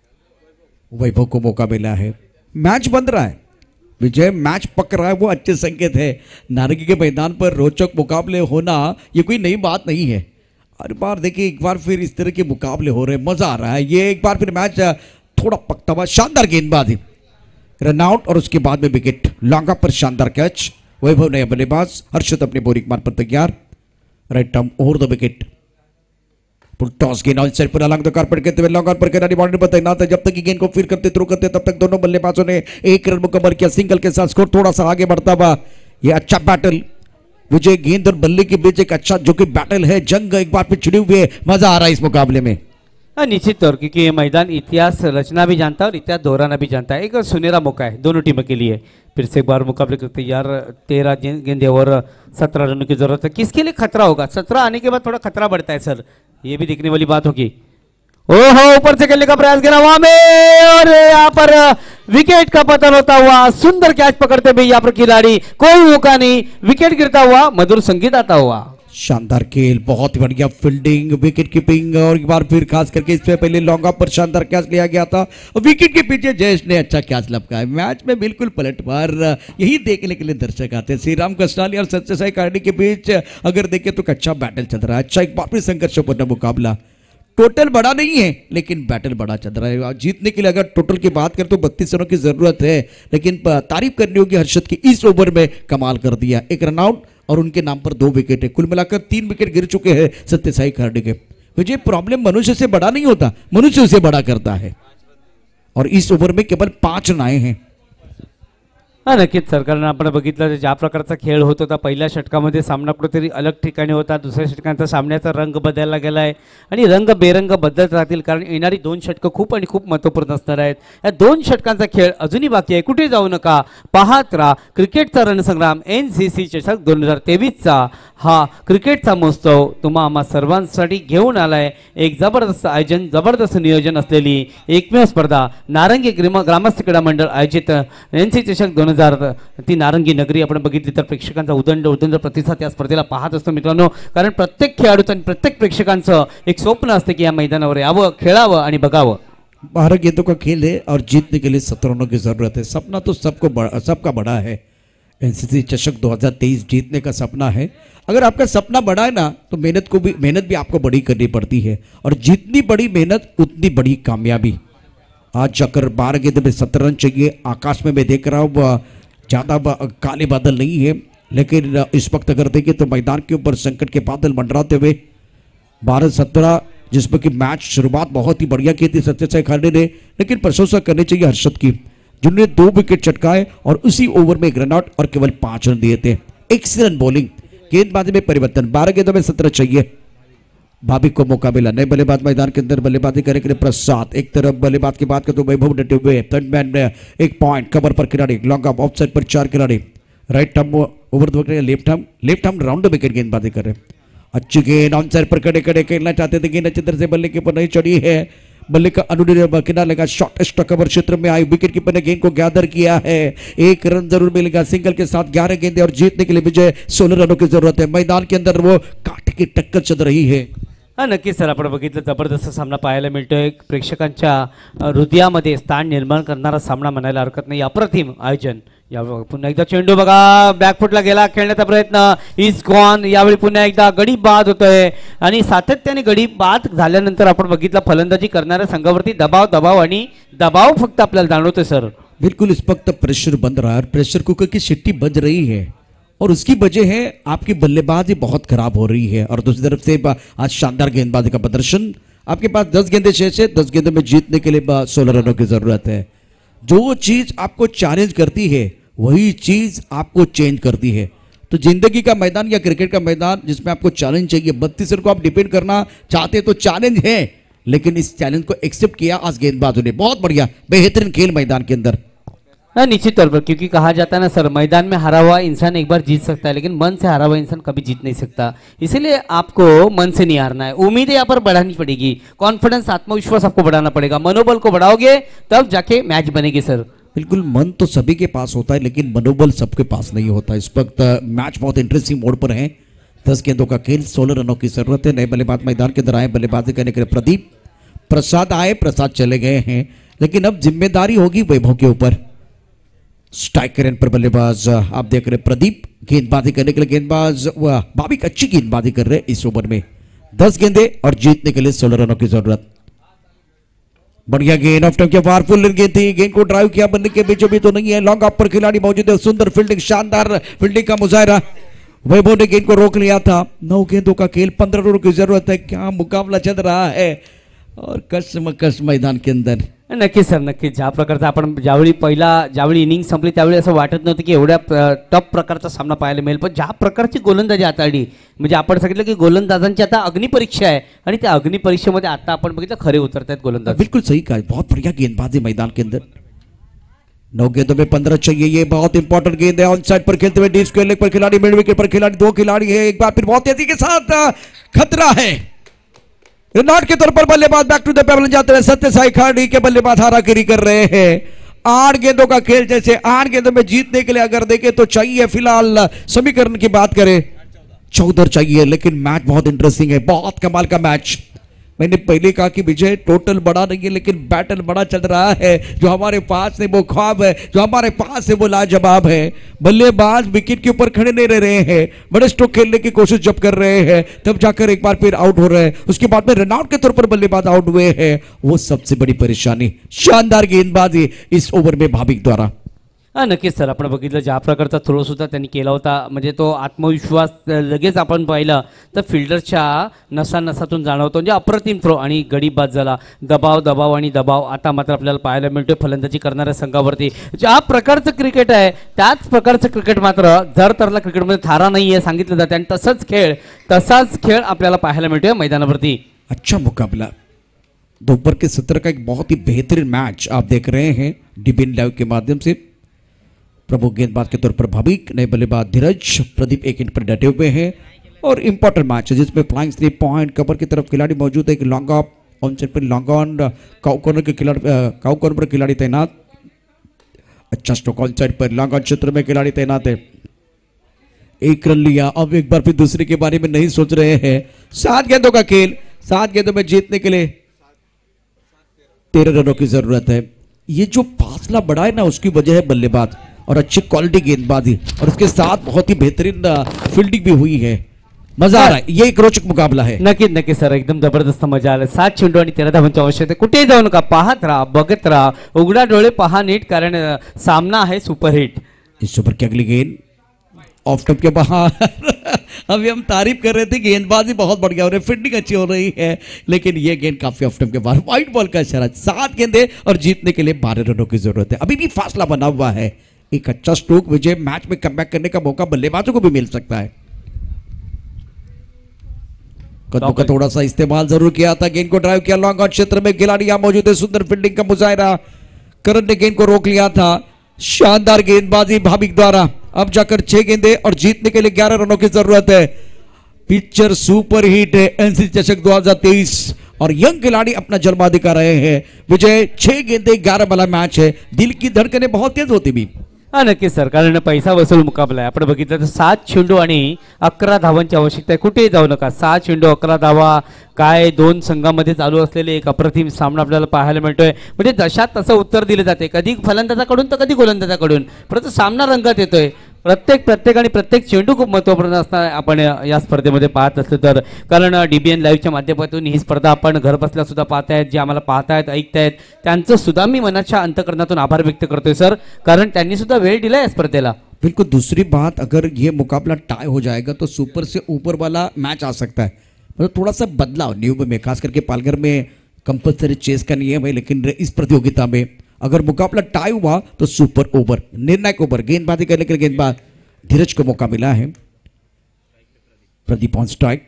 वैभव को मौका मिला है. मैच बन रहा है, विजय मैच पक रहा है, वो अच्छे संकेत है. नारंगी के मैदान पर रोचक मुकाबले होना ये कोई नई बात नहीं है. हर बार देखिए एक बार फिर इस तरह के मुकाबले हो रहे हैं, मजा आ रहा है. ये एक बार फिर मैच थोड़ा पकता हुआ, शानदार गेंदबाजी, रन आउट और उसके बाद में विकेट. लॉन्ग ऑफ पर शानदार कैच. वैभव नया बल्लेबाज, हर्षद अपने बोरिंग मार पर तैयार. Right term over the wicket, toss गेंद ऑन साइड पर अलग द कारपेट कहते हुए लॉन्ग ऑन पर खिलाड़ी बाउंड्री पर तैनात है. जब तक कि गेंद को फील करते थ्रो करते तब तक दोनों बल्लेबाजों ने एक रन मुकम्मल किया. सिंगल के साथ स्कोर थोड़ा सा आगे बढ़ता हुआ. ये अच्छा बैटल, विजय गेंद और बल्ले के बीच एक अच्छा जो कि बैटल है, जंग एक बार फिर छिड़ी हुई है. मजा आ रहा है इस मुकाबले में. हाँ, निश्चित तौर क्योंकि ये मैदान इतिहास रचना भी जानता है और इतिहास दोहराना भी जानता है. एक सुनहरा मौका है दोनों टीमों के लिए. फिर से एक बार मुकाबले करते यार, तेरह गेंदे और सत्रह रनों की जरूरत है. किसके लिए खतरा होगा? सत्रह आने के बाद थोड़ा खतरा बढ़ता है सर, ये भी देखने वाली बात होगी. ओहो, ऊपर से खेलने का प्रयास किया वहां में और यहाँ पर विकेट का पतन होता हुआ. सुंदर कैच पकड़ते हुए यहाँ पर खिलाड़ी, कोई मौका नहीं, विकेट गिरता हुआ, मधुर संगीत आता हुआ. शानदार खेल, बहुत ही बढ़िया फील्डिंग, विकेट कीपिंग और एक बार फिर खास करके इससे पहले लॉन्ग ऑफ पर शानदार कैच लिया गया था. विकेट के पीछे जयेश ने अच्छा कैच लपकाया. मैच में बिल्कुल पलटवार, यही देखने के लिए दर्शक आते हैं. श्रीराम कसराली और सत्यसाई खाड़ी के बीच अगर देखें तो अच्छा बैटल चल रहा है. अच्छा एक बार फिर संघर्षपूर्ण मुकाबला. टोटल बड़ा नहीं है लेकिन बैटल बड़ा चल रहा है. जीतने के लिए अगर टोटल की बात करें तो बत्तीस रनों की जरूरत है, लेकिन तारीफ करनी होगी हर्षद की, इस ओवर में कमाल कर दिया. एक रन आउट और उनके नाम पर दो विकेट है. कुल मिलाकर तीन विकेट गिर चुके हैं सत्यसाई खाड़ी के. मुझे प्रॉब्लम मनुष्य से बड़ा नहीं होता, मनुष्य उसे बड़ा करता है. और इस ओवर में केवल पांच रन आए हैं. हा नक्कीच सर, कारण आपण बघितलं ज्या प्रकारचा खेळ होत होता, पहिल्या षटकामध्ये सामना कुठेतरी अलग ठिकाणी होता, दुसऱ्या षटकांचा सामन्याचा रंग बदलला गेला आहे आणि रंग बेरंग बदलत राहतील, कारण येणारी दोन षटकं खूप आणि खूप महत्त्वपूर्ण असणार आहेत. या दोन षटकांचा खेळ अजूनही बाकी आहे, कुठे जाऊ नका, पाहत राहा. क्रिकेटचा रणसंग्राम एन सी सी चषक दोन हजार तेवीसचा हा क्रिकेटचा महोत्सव तुम्हा आम्हा सर्वांसाठी घेऊन आलाय. एक जबरदस्त आयोजन, जबरदस्त नियोजन असलेली एकमेव स्पर्धा नारंगी ग्राम ग्रामस्थ क्रीडा मंडळ आयोजित एन सी चषक दोन हजार ती नारंगी नगरी आपण बघितली तर प्रेक्षकांचा उदंड उदंड प्रतिसाद या स्पर्धेला पाहत असतो मित्रांनो. कारण प्रत्येक खेळाडूचं आणि प्रत्येक प्रेक्षकांचं एक स्वप्न असते की या मैदानावर यावं, खेळावं आणि बघावं. बारह गेंदों का खेल है और जीतने के लिए सत्रह रनों की जरूरत है. सपना तो सबको बड़ा, सबका बड़ा है. एनसीसी चषक दो हज़ार तेईस जीतने का सपना है. अगर आपका सपना बड़ा है ना तो मेहनत को भी मेहनत भी आपको बड़ी करनी पड़ती है, और जितनी बड़ी मेहनत उतनी बड़ी कामयाबी. आज जाकर बारह गेंद में सत्तर रन चाहिए। आकाश में मैं देख रहा हूँ ज्यादा काले बादल नहीं है, लेकिन इस वक्त अगर देखें तो मैदान के ऊपर संकट के बादल मंडराते हुए बारह सत्रह, जिसमें कि मैच शुरुआत बहुत ही बढ़िया की थी सत्यसाई खांडे ने, लेकिन प्रशंसा करनी चाहिए हर्षद की, जिन्होंने दो विकेट चटकाए और उसी ओवर में एक रन आउट और केवल पांच रन दिए थे। एक्सीलेंट बॉलिंग, गेंदबाजी में परिवर्तन, बारह गेंदों में सत्रह चाहिए। भाभी को मौका मिला, नए बल्लेबाज मैदान के अंदर बल्लेबाजी करने के लिए प्रसाद। एक तरफ बल्लेबाज की बात करें तो वैभव डटे हुए, थर्डमैन ने एक पॉइंट, कवर पर खिलाड़ी, लॉन्ग ऑफ ऑफ साइड पर चार खिलाड़ी, राइट टर्म ओवर दो left term left term round wicket गेंदबाजी कर रहे हैं। अच्छी गेंद ऑन साइड पर खड़े खड़े खेलना चाहते थे, गेंद अच्छी तरह से बल्ले के ऊपर नहीं चढ़ी है। बल्ले का अनुदेव किनारे लगा, शॉर्टेस्ट कवर क्षेत्र में आई, विकेट कीपर ने गेंद को गैदर किया है। एक रन जरूर मिलेगा, सिंगल के साथ ग्यारह गेंदे और जीतने के लिए विजय सोलह रनों की जरूरत है। मैदान के अंदर वो काट की टक्कर चल रही है। हा नक्कीच सर, आपण बघितलं जबरदस्त सामना पाहायला मिळतोय। प्रेक्षकांच्या हृदयामध्ये स्थान निर्माण करणारा सामना म्हणायला हरकत नाही। अप्रतिम आयोजन। या पुन्हा एकदा चेंडू बघा, बॅकफुटला गेला, खेळण्याचा प्रयत्न, इज गॉन। यावेळी पुन्हा एकदा गडी बाद होतोय आणि सातत्याने गडी बाद झाल्यानंतर आपण बघितलं फलंदाजी करणाऱ्या संघावरती दबाव दबाव आणि दबाव फक्त आपल्याला जाणवतोय सर। बिल्कुल इस वक्त प्रेशर बन रहा है, प्रेशर कुकर की सिट्टी बज रही है और उसकी वजह है आपकी बल्लेबाजी बहुत खराब हो रही है। और दूसरी तरफ से आज शानदार गेंदबाजी का प्रदर्शन। आपके पास दस गेंदे शेष है, दस गेंदों में जीतने के लिए सोलह रनों की जरूरत है। जो चीज आपको चैलेंज करती है वही चीज आपको चेंज करती है। तो जिंदगी का मैदान या क्रिकेट का मैदान जिसमें आपको चैलेंज चाहिए, बत्तीस रन को आप डिपेंड करना चाहते तो चैलेंज है, लेकिन इस चैलेंज को एक्सेप्ट किया आज गेंदबाजों ने। बहुत बढ़िया बेहतरीन खेल मैदान के अंदर। हाँ निश्चित तौर पर, क्योंकि कहा जाता है ना सर, मैदान में हारा हुआ इंसान एक बार जीत सकता है, लेकिन मन से हारा हुआ इंसान कभी जीत नहीं सकता। इसीलिए आपको मन से नहीं हारना है, उम्मीदें यहाँ पर बढ़ानी पड़ेगी, कॉन्फिडेंस आत्मविश्वास आपको बढ़ाना पड़ेगा। मनोबल को बढ़ाओगे तब जाके मैच बनेगी सर। बिल्कुल, मन तो सभी के पास होता है लेकिन मनोबल सबके पास नहीं होता। इस वक्त मैच बहुत इंटरेस्टिंग मोड पर है। दस गेंदों का खेल, सोलह रनों की जरूरत है। नए बल्लेबाज मैदान के अंदर आए, बल्लेबाजी करने के लिए प्रदीप प्रसाद आए, प्रसाद चले गए हैं, लेकिन अब जिम्मेदारी होगी वैभव के ऊपर। स्ट्राइक रेंज पर बल्लेबाज आप देख रहे प्रदीप, गेंदबाजी करने के लिए गेंदबाज वह भाविक अच्छी गेंदबाजी कर रहे इस ओवर में। दस गेंदे और जीतने के लिए सोलह रनों की जरूरत। बढ़िया गेंद, ऑफ टाइम के बाहर फुल गेंद थी, गेंद को ड्राइव किया, बल्ले के बीचों बीच तो नहीं है, लॉन्ग ऑफ पर खिलाड़ी मौजूद है, सुंदर फील्डिंग, शानदार फील्डिंग का मुजाहरा। वैभव ने गेंद को रोक लिया था। नौ गेंदों का खेल, पंद्रह रनों की जरूरत है। क्या मुकाबला चल रहा है और कसमकस मैदान के अंदर। नक्कीच सर, नक्कीच। ज्या प्रकारचा आपण ज्यावेळी पहिला ज्यावेळी इनिंग संपली त्यावेळी असं वाटत नव्हतं की एवढ्या टफ प्रकारचा सामना पाहायला मिळेल, पण ज्या प्रकारची गोलंदाजी हाताळली, म्हणजे आपण सांगितलं की गोलंदाजांची आता अग्निपरीक्षा आहे आणि त्या अग्निपरीक्षेमध्ये आता आपण बघितलं खरे उतरत आहेत गोलंदाज। बिल्कुल सही कहा, बहुत बढ़िया गेंदबाजी मैदान के अंदर। नौ गेंदों में पंद्रह चाहिए, ये बहुत इंपॉर्टेंट गेंद है। ऑन साइड पर खेलते हुए डी स्क्वायर लेग पर खिलाड़ी, मिड विकेट पर खिलाड़ी, दो खिलाड़ी है। एक बार फिर बहुत तेजी के साथ खतरा है। नॉट के तौर पर बल्लेबाज बैक टू द पेबल जाते हैं। सत्यसाई खांडी के बल्लेबाज हारागिरी कर रहे हैं। आठ गेंदों का खेल, जैसे आठ गेंदों में जीतने के लिए अगर देखें तो चाहिए, फिलहाल समीकरण की बात करें चौदह चाहिए, लेकिन मैच बहुत इंटरेस्टिंग है, बहुत कमाल का मैच। मैंने पहले कहा कि विजय टोटल बड़ा नहीं है लेकिन बैटल बड़ा चल रहा है। जो हमारे पास है वो ख्वाब है, जो हमारे पास है वो लाजवाब है। बल्लेबाज विकेट के ऊपर खड़े नहीं रह रहे हैं, बड़े स्ट्रोक खेलने की कोशिश जब कर रहे हैं तब जाकर एक बार फिर आउट हो रहे हैं। उसके बाद में रनआउट के तौर पर बल्लेबाज आउट हुए हैं, वो सबसे बड़ी परेशानी। शानदार गेंदबाजी इस ओवर में भाविक द्वारा। हां नक्कीच सर, आपण बघितलं ज्या प्रकारचा थ्रो सुद्धा त्यांनी केला होता, म्हणजे तो आत्मविश्वास लगेच आपण पाहिलं तर फिल्डरच्या नसा नसातून जाणवतो, म्हणजे अप्रतिम थ्रो आणि गडी बाद झाला। दबाव दबाव आणि दबाव आता मात्र आपल्याला पाहायला मिळतोय फलंदाजी करणाऱ्या संघावरती। ज्या प्रकारचं क्रिकेट आहे त्याच प्रकारचं क्रिकेट मात्र जर तरला क्रिकेटमध्ये थारा नाही आहे सांगितलं जातं, आणि तसंच खेळ तसाच खेळ आपल्याला पाहायला मिळतोय मैदानावरती। अच्छा मुकाबला, दोपहर के सत्र का एक बहुत ही बेहतरीन मैच आप देख रहे हैं डीबीएन लाइव के माध्यम से। प्रमुख गेंदबाज के तौर पर भाविक, नए बल्लेबाज धीरज, प्रदीप एक इंच पर डटे हुए हैं और इंपॉर्टेंट मैच है जिसमें फ्लाइंग थ्री पॉइंट कवर की तरफ खिलाड़ी मौजूद है। एक लॉन्ग ऑफ ऑन साइड पर लॉन्ग ऑन काउ कॉर्नर के खिलाड़ी काउ कॉर्नर पर खिलाड़ी तैनात। अच्छा स्ट्रोक ऑन साइड पर लॉन्ग ऑन क्षेत्र में खिलाड़ी तैनात है। एक रन लिया, अब एक बार फिर दूसरे के बारे में नहीं सोच रहे हैं। सात गेंदों का खेल, सात गेंदों में जीतने के लिए तेरह रनों की जरूरत है। ये जो फासला बढ़ा है ना उसकी वजह है बल्लेबाज और अच्छी क्वालिटी गेंदबाजी, और उसके साथ बहुत ही बेहतरीन फील्डिंग भी हुई है। मजा आ रहा है, ये एक रोचक मुकाबला है. नक्कीच नक्कीच सर, एकदम जबरदस्त मजा आला. सात चेंडू आणि तेरा धावांची आवश्यकता. कुठेही जाऊ नका, पाहत राहा, बघत राहा, उघडा डोळे पहा नीट, कारण अ, सामना आहे सुपरहिट. इस ओवर की अगली गेंद ऑफ टॉप के बाहर. अभी हम तारीफ कर रहे थे, गेंदबाजी बहुत बढ़िया हो रही है, फील्डिंग अच्छी हो रही है, लेकिन ये गेंद काफी ऑफ टॉप के बाहर. व्हाइट बॉल का इशारा. सात गेंदे और जीतने के लिए बारह रनों की जरूरत है. अभी भी फासला बना हुआ है. एक अच्छा स्ट्रोक विजय मैच में कमबैक करने का मौका बल्लेबाजों को भी मिल सकता है. कदमों का थोड़ा सा इस्तेमाल जरूर किया था, गेंद को ड्राइव किया लॉन्ग ऑन क्षेत्र में. खिलाड़ी यहां मौजूद है, सुंदर फील्डिंग का मुजाहिरा. करण ने गेंद को रोक लिया था. शानदार गेंदबाजी भाविक द्वारा. अब जाकर छह गेंदे और जीतने के लिए ग्यारह रनों की जरूरत है. पिक्चर सुपर हिट है एनसीसी चषक दो हज़ार तेईस और यंग खिलाड़ी अपना जलवा दिखा रहे हैं. विजय छह गेंदे ग्यारह वाला मैच है. दिल की धड़कनें बहुत तेज होती भी. हा नक्कीच सर, कारण पैसा वसूल मुकाबला आहे. आपण बघितलं तर सात चेंडू आणि अकरा धावांची आवश्यकता आहे. कुठेही जाऊ नका. सात चेंडू अकरा धावा, काय दोन संघामध्ये चालू असलेले एक अप्रतिम सामना आपल्याला पाहायला मिळतोय. म्हणजे जशात तसं उत्तर दिले जाते, कधी फलंदाजाकडून तर कधी गोलंदाजाकडून, परंतु सामना रंगात येतोय. प्रत्येक प्रत्येक आणि प्रत्येक चेंडू खूप महत्त्वपूर्ण असणार आपण या स्पर्धेमध्ये पाहत असलो तर, कारण डीबीएन लाईव्हच्या माध्यमातून ही स्पर्धा आपण घर बसल्या सुद्धा पाहतायत. जे आम्हाला पाहतायत ऐकतायत त्यांचं सुद्धा मी मनाच्या अंतकरणातून आभार व्यक्त करतोय सर, कारण त्यांनी सुद्धा वेळ दिलाय या स्पर्धेला. बिल्कुल. दूसरी बात, अगर ये मुकाबला टाई हो जाएगा तो सुपर से ऊपर वाला मैच आ सकता है. मतलब थोड़ा सा बदलाव नियम में, खास करके पालघर में कंपल्सरी चेस का नियम है, लेकिन इस प्रतियोगिता में अगर मुकाबला टाई हुआ तो सुपर ओवर, निर्णायक ओवर, गेंदबाजी करने के लिए गेंदबाज धीरज को मौका मिला है. Pradeep on strike.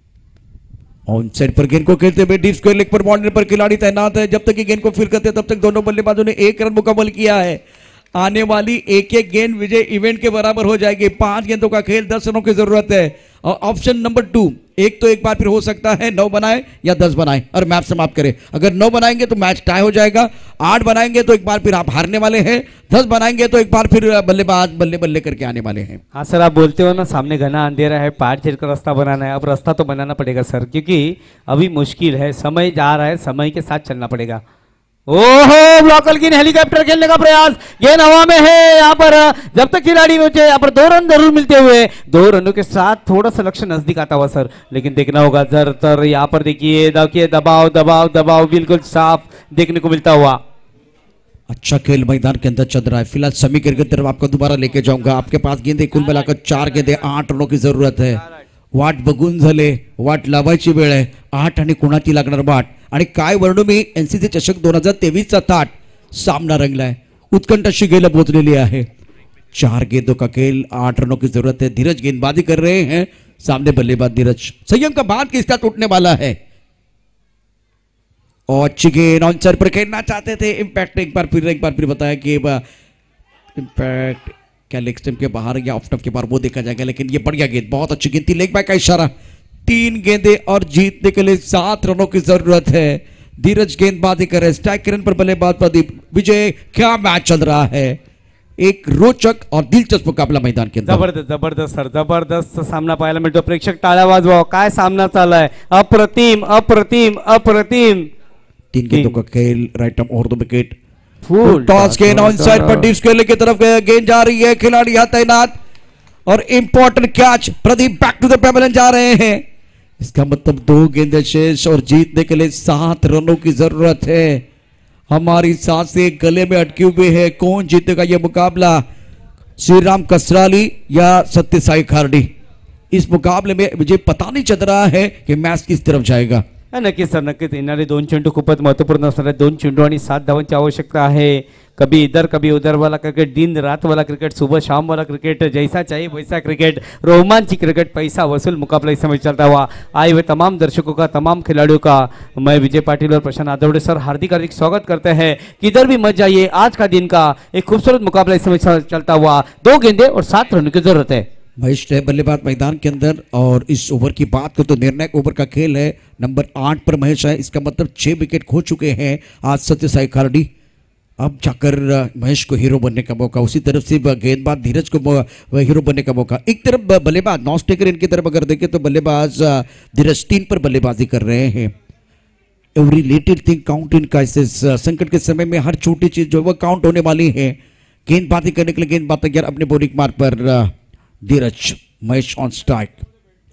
On side पर गेंद को खेलते हुए डीप स्क्वायर लेग पर बाउंड्री पर खिलाड़ी तैनात है. जब तक ये गेंद को फील्ड करते तब तक दोनों बल्लेबाजों ने एक रन मुकम्मल किया है. आने वाली एक एक गेंद विजय इवेंट के बराबर हो जाएगी. पांच गेंदों का खेल, दस रनों की जरूरत है. और ऑप्शन नंबर टू, एक तो एक बार फिर हो सकता है नौ बनाए या दस बनाए और मैच समाप्त करें. अगर नौ बनाएंगे तो मैच टाई हो जाएगा, आठ बनाएंगे तो एक बार फिर आप हारने वाले हैं, दस बनाएंगे तो एक बार फिर बल्लेबाज बल्ले बल्ले करके आने वाले हैं. हाँ सर, आप बोलते हो ना सामने घना अंधेरा है, पार चल कर रास्ता बनाना है. अब रास्ता तो बनाना पड़ेगा सर, क्योंकि अभी मुश्किल है, समय जा रहा है, समय के साथ चलना पड़ेगा. ओहो, ब्लॉकर की हेलीकॉप्टर खेलने का प्रयास, गेंद हवा में है. यहाँ पर जब तक खिलाड़ी मुझे यहाँ पर दो रन जरूर मिलते हुए, दो रनों के साथ थोड़ा सा लक्ष्य नजदीक आता हुआ सर, लेकिन देखना होगा सर. तर यहाँ पर देखिए देखिए दबाव दबाव दबाव बिल्कुल साफ देखने को मिलता हुआ. अच्छा खेल मैदान के अंदर चल रहा है. फिलहाल समीकरण की तरफ आपको दोबारा लेके जाऊंगा. आपके पास गेंदे कुल मिलाकर चार गेंदे, आठ रनों की जरूरत है. वाट बघून झाले, वाट लावायची वेळ आहे. आठ आणि कोणाची लागणार वाट, आणि काय वर्णू मी एनसीसी चषक दोन हजार तेवीस चा ताट. सामना रंगलाय, उत्कंठ अशी गेलं पोहोचलेली आहे. चार गेंदों का खेल, आठ रनों की जरूरत है. धीरज गेंदबाजी कर रहे हैं, सामने बल्लेबाज धीरज. संयम का बांध किसका टूटने वाला है. और अच्छी गेंद ऑन साइड पर खेलना चाहते थे. इंपैक्ट एक बार फिर एक बार फिर बताया कि इंपैक्ट क्या लेग स्टंप के बाहर या ऑफ स्टंप के बाहर वो देखा जाएगा, लेकिन ये बढ़िया गेंद, बहुत अच्छी गेंद थी. लेग बाय का इशारा. तीन गेंदे और जीतने के लिए सात रनों की जरूरत है. धीरज गेंदबाजी करे, स्ट्राइक रन पर बल्लेबाज प्रदीप. विजय, क्या मैच चल रहा है. एक रोचक और दिलचस्प मुकाबला मैदान के अंदर. जबरदस्त जबरदस्त सर, जबरदस्त सामना पाहायला मिळतो. प्रेक्षक टाळ्या वाजवा. काय सामना चाललाय, अप्रतिम अप्रतिम अप्रतिम. तीन गेंदों का खेल, right arm over the wicket. Full toss गेंद ऑन साइड पर डीप स्क्वायर लेग की तरफ गेंद जा रही है. खिलाड़ी यहां तैनात और important catch. Pradeep back to the pavilion जा रहे हैं. इसका मतलब दो गेंदे शेष और जीतने के लिए सात रनों की जरूरत है. हमारी सांसें गले में अटकी हुई है. कौन जीतेगा यह मुकाबला, श्रीराम कसराली या सत्य साई खारडी. इस मुकाबले में मुझे पता नहीं चल रहा है कि मैच किस तरफ जाएगा. नक्कीच सर, नक्कीच. येणारे दोन चेंडू खूपच महत्वपूर्ण असणार आहे. दोन चेंडू आणि सात धावांची आवश्यकता आहे. कभी इधर कभी उधर वाला क्रिकेट, दिन रात वाला क्रिकेट, सुबह शाम वाला क्रिकेट, जैसा चाहिए वैसा क्रिकेट, रोमांचिक क्रिकेट, पैसा वसूल मुकाबला इस समय चलता हुआ. आए हुए तमाम दर्शकों का, तमाम खिलाड़ियों का मैं विजय पाटिल और प्रशांत आदवड़े सर हार्दिक हार्दिक स्वागत करते हैं. किधर भी मत जाइए, आज का दिन का एक खूबसूरत मुकाबला इस समय चलता हुआ. दो गेंदे और सात रनों की जरूरत है. महेश है बल्लेबाज मैदान के अंदर. और इस ओवर की बात करें तो निर्णायक ओवर का खेल है. नंबर आठ पर महेश है. इसका मतलब छह विकेट खो चुके हैं आज सत्य साई खारडी. अब जाकर महेश को हीरो बनने का मौका. उसी तरफ से गेंदबाज धीरज को हीरो बनने का मौका. एक तरफ बल्लेबाज नॉन स्टेकर, इनकी तरफ अगर देखें तो बल्लेबाज धीरज तीन पर बल्लेबाजी कर रहे हैं. Every little thing count in crisis. संकट के समय में हर छोटी चीज जो है वो काउंट होने वाली है. गेंदबाजी करने के लिए गेंदबाज तैयार अपने बॉलिंग मार्ग पर. Dheeraj, Mahesh on strike.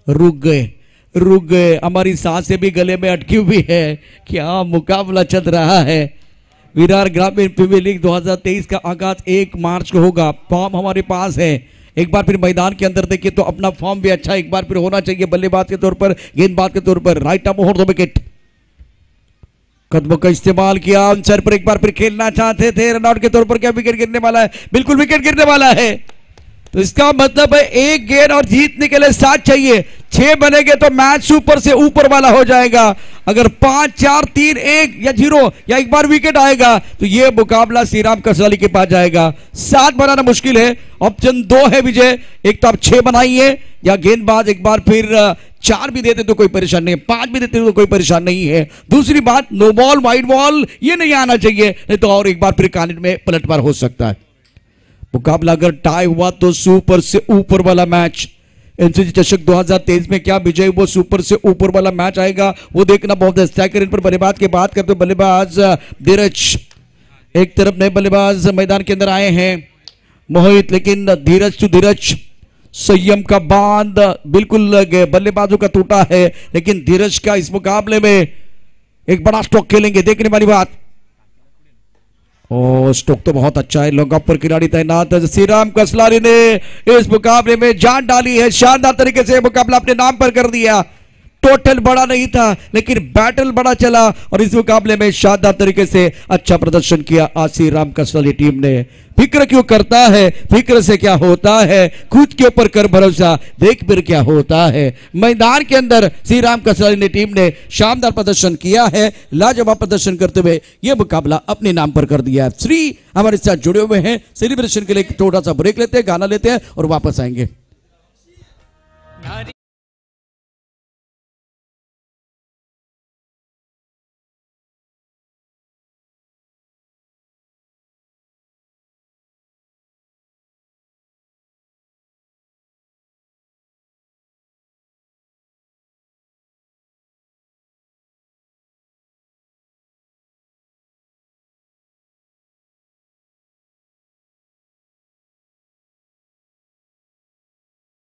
रुक गए रुक गए हमारी सांसें भी गले में अटकी हुई है। क्या मुकाबला चल रहा है। विरार ग्रामीण प्रीमियर लीग दो हज़ार तेईस का आगाज एक मार्च को होगा। फॉर्म हमारे पास है। एक बार फिर मैदान के अंदर देखिए तो अपना फॉर्म भी अच्छा एक बार फिर होना चाहिए। बल्लेबाज के तौर पर, गेंदबाज के तौर पर right arm over the wicket, कदमों का इस्तेमाल किया, आंसर पर एक बार फिर खेलना चाहते थे। रनआउट के तौर पर क्या विकेट गिरने वाला है? बिल्कुल विकेट गिरने वाला है। तो इसका मतलब है एक गेंद और जीतने के लिए सात चाहिए। छह बनेंगे तो मैच ऊपर से ऊपर वाला हो जाएगा। अगर पांच चार तीन एक या जीरो या एक बार विकेट आएगा तो यह मुकाबला श्री राम कसराली के पास जाएगा। सात बनाना मुश्किल है। ऑप्शन दो है विजय, एक तो आप छह बनाइए या गेंदबाज एक बार फिर चार भी देते तो कोई परेशान नहीं है, पांच भी देते तो कोई परेशान नहीं है। दूसरी बात, नो बॉल वाइड बॉल ये नहीं आना चाहिए, नहीं तो और एक बार फिर कानून में पलटवार हो सकता है। मुकाबला अगर टाई हुआ तो सुपर से ऊपर वाला मैच। एनसीसी चषक दो हज़ार तेईस में क्या विजय वो सुपर से ऊपर वाला मैच आएगा वो देखना बहुत है। स्ट्राइकर इन पर बल्लेबाज की बात करते बल्लेबाज धीरज, एक तरफ नए बल्लेबाज मैदान के अंदर आए हैं मोहित, लेकिन धीरज टू धीरज संयम का बांध बिल्कुल बल्लेबाजों का टूटा है। लेकिन धीरज का इस मुकाबले में एक बड़ा स्ट्रोक खेलेंगे, देखने वाली बात। ओ स्ट्रोक तो बहुत अच्छा है। लॉन्ग ऑफ पर खिलाड़ी तैनात है। श्री राम कसराली ने इस मुकाबले में जान डाली है, शानदार तरीके से मुकाबला अपने नाम पर कर दिया। टोटल बड़ा नहीं था लेकिन बैटल बड़ा चला और इस मुकाबले में शानदार तरीके से अच्छा प्रदर्शन किया आज श्री राम कसराली टीम ने। फिक्र क्यों करता है, फिक्र से क्या होता है, खुद के ऊपर कर भरोसा, देख फिर क्या होता है। मैदान के अंदर श्री राम कसराली ने टीम ने शानदार प्रदर्शन किया है। लाजवाब प्रदर्शन करते हुए यह मुकाबला अपने नाम पर कर दिया है। श्री हमारे साथ जुड़े हुए हैं। सेलिब्रेशन के लिए थोड़ा सा ब्रेक लेते हैं, गाना लेते हैं और वापस आएंगे।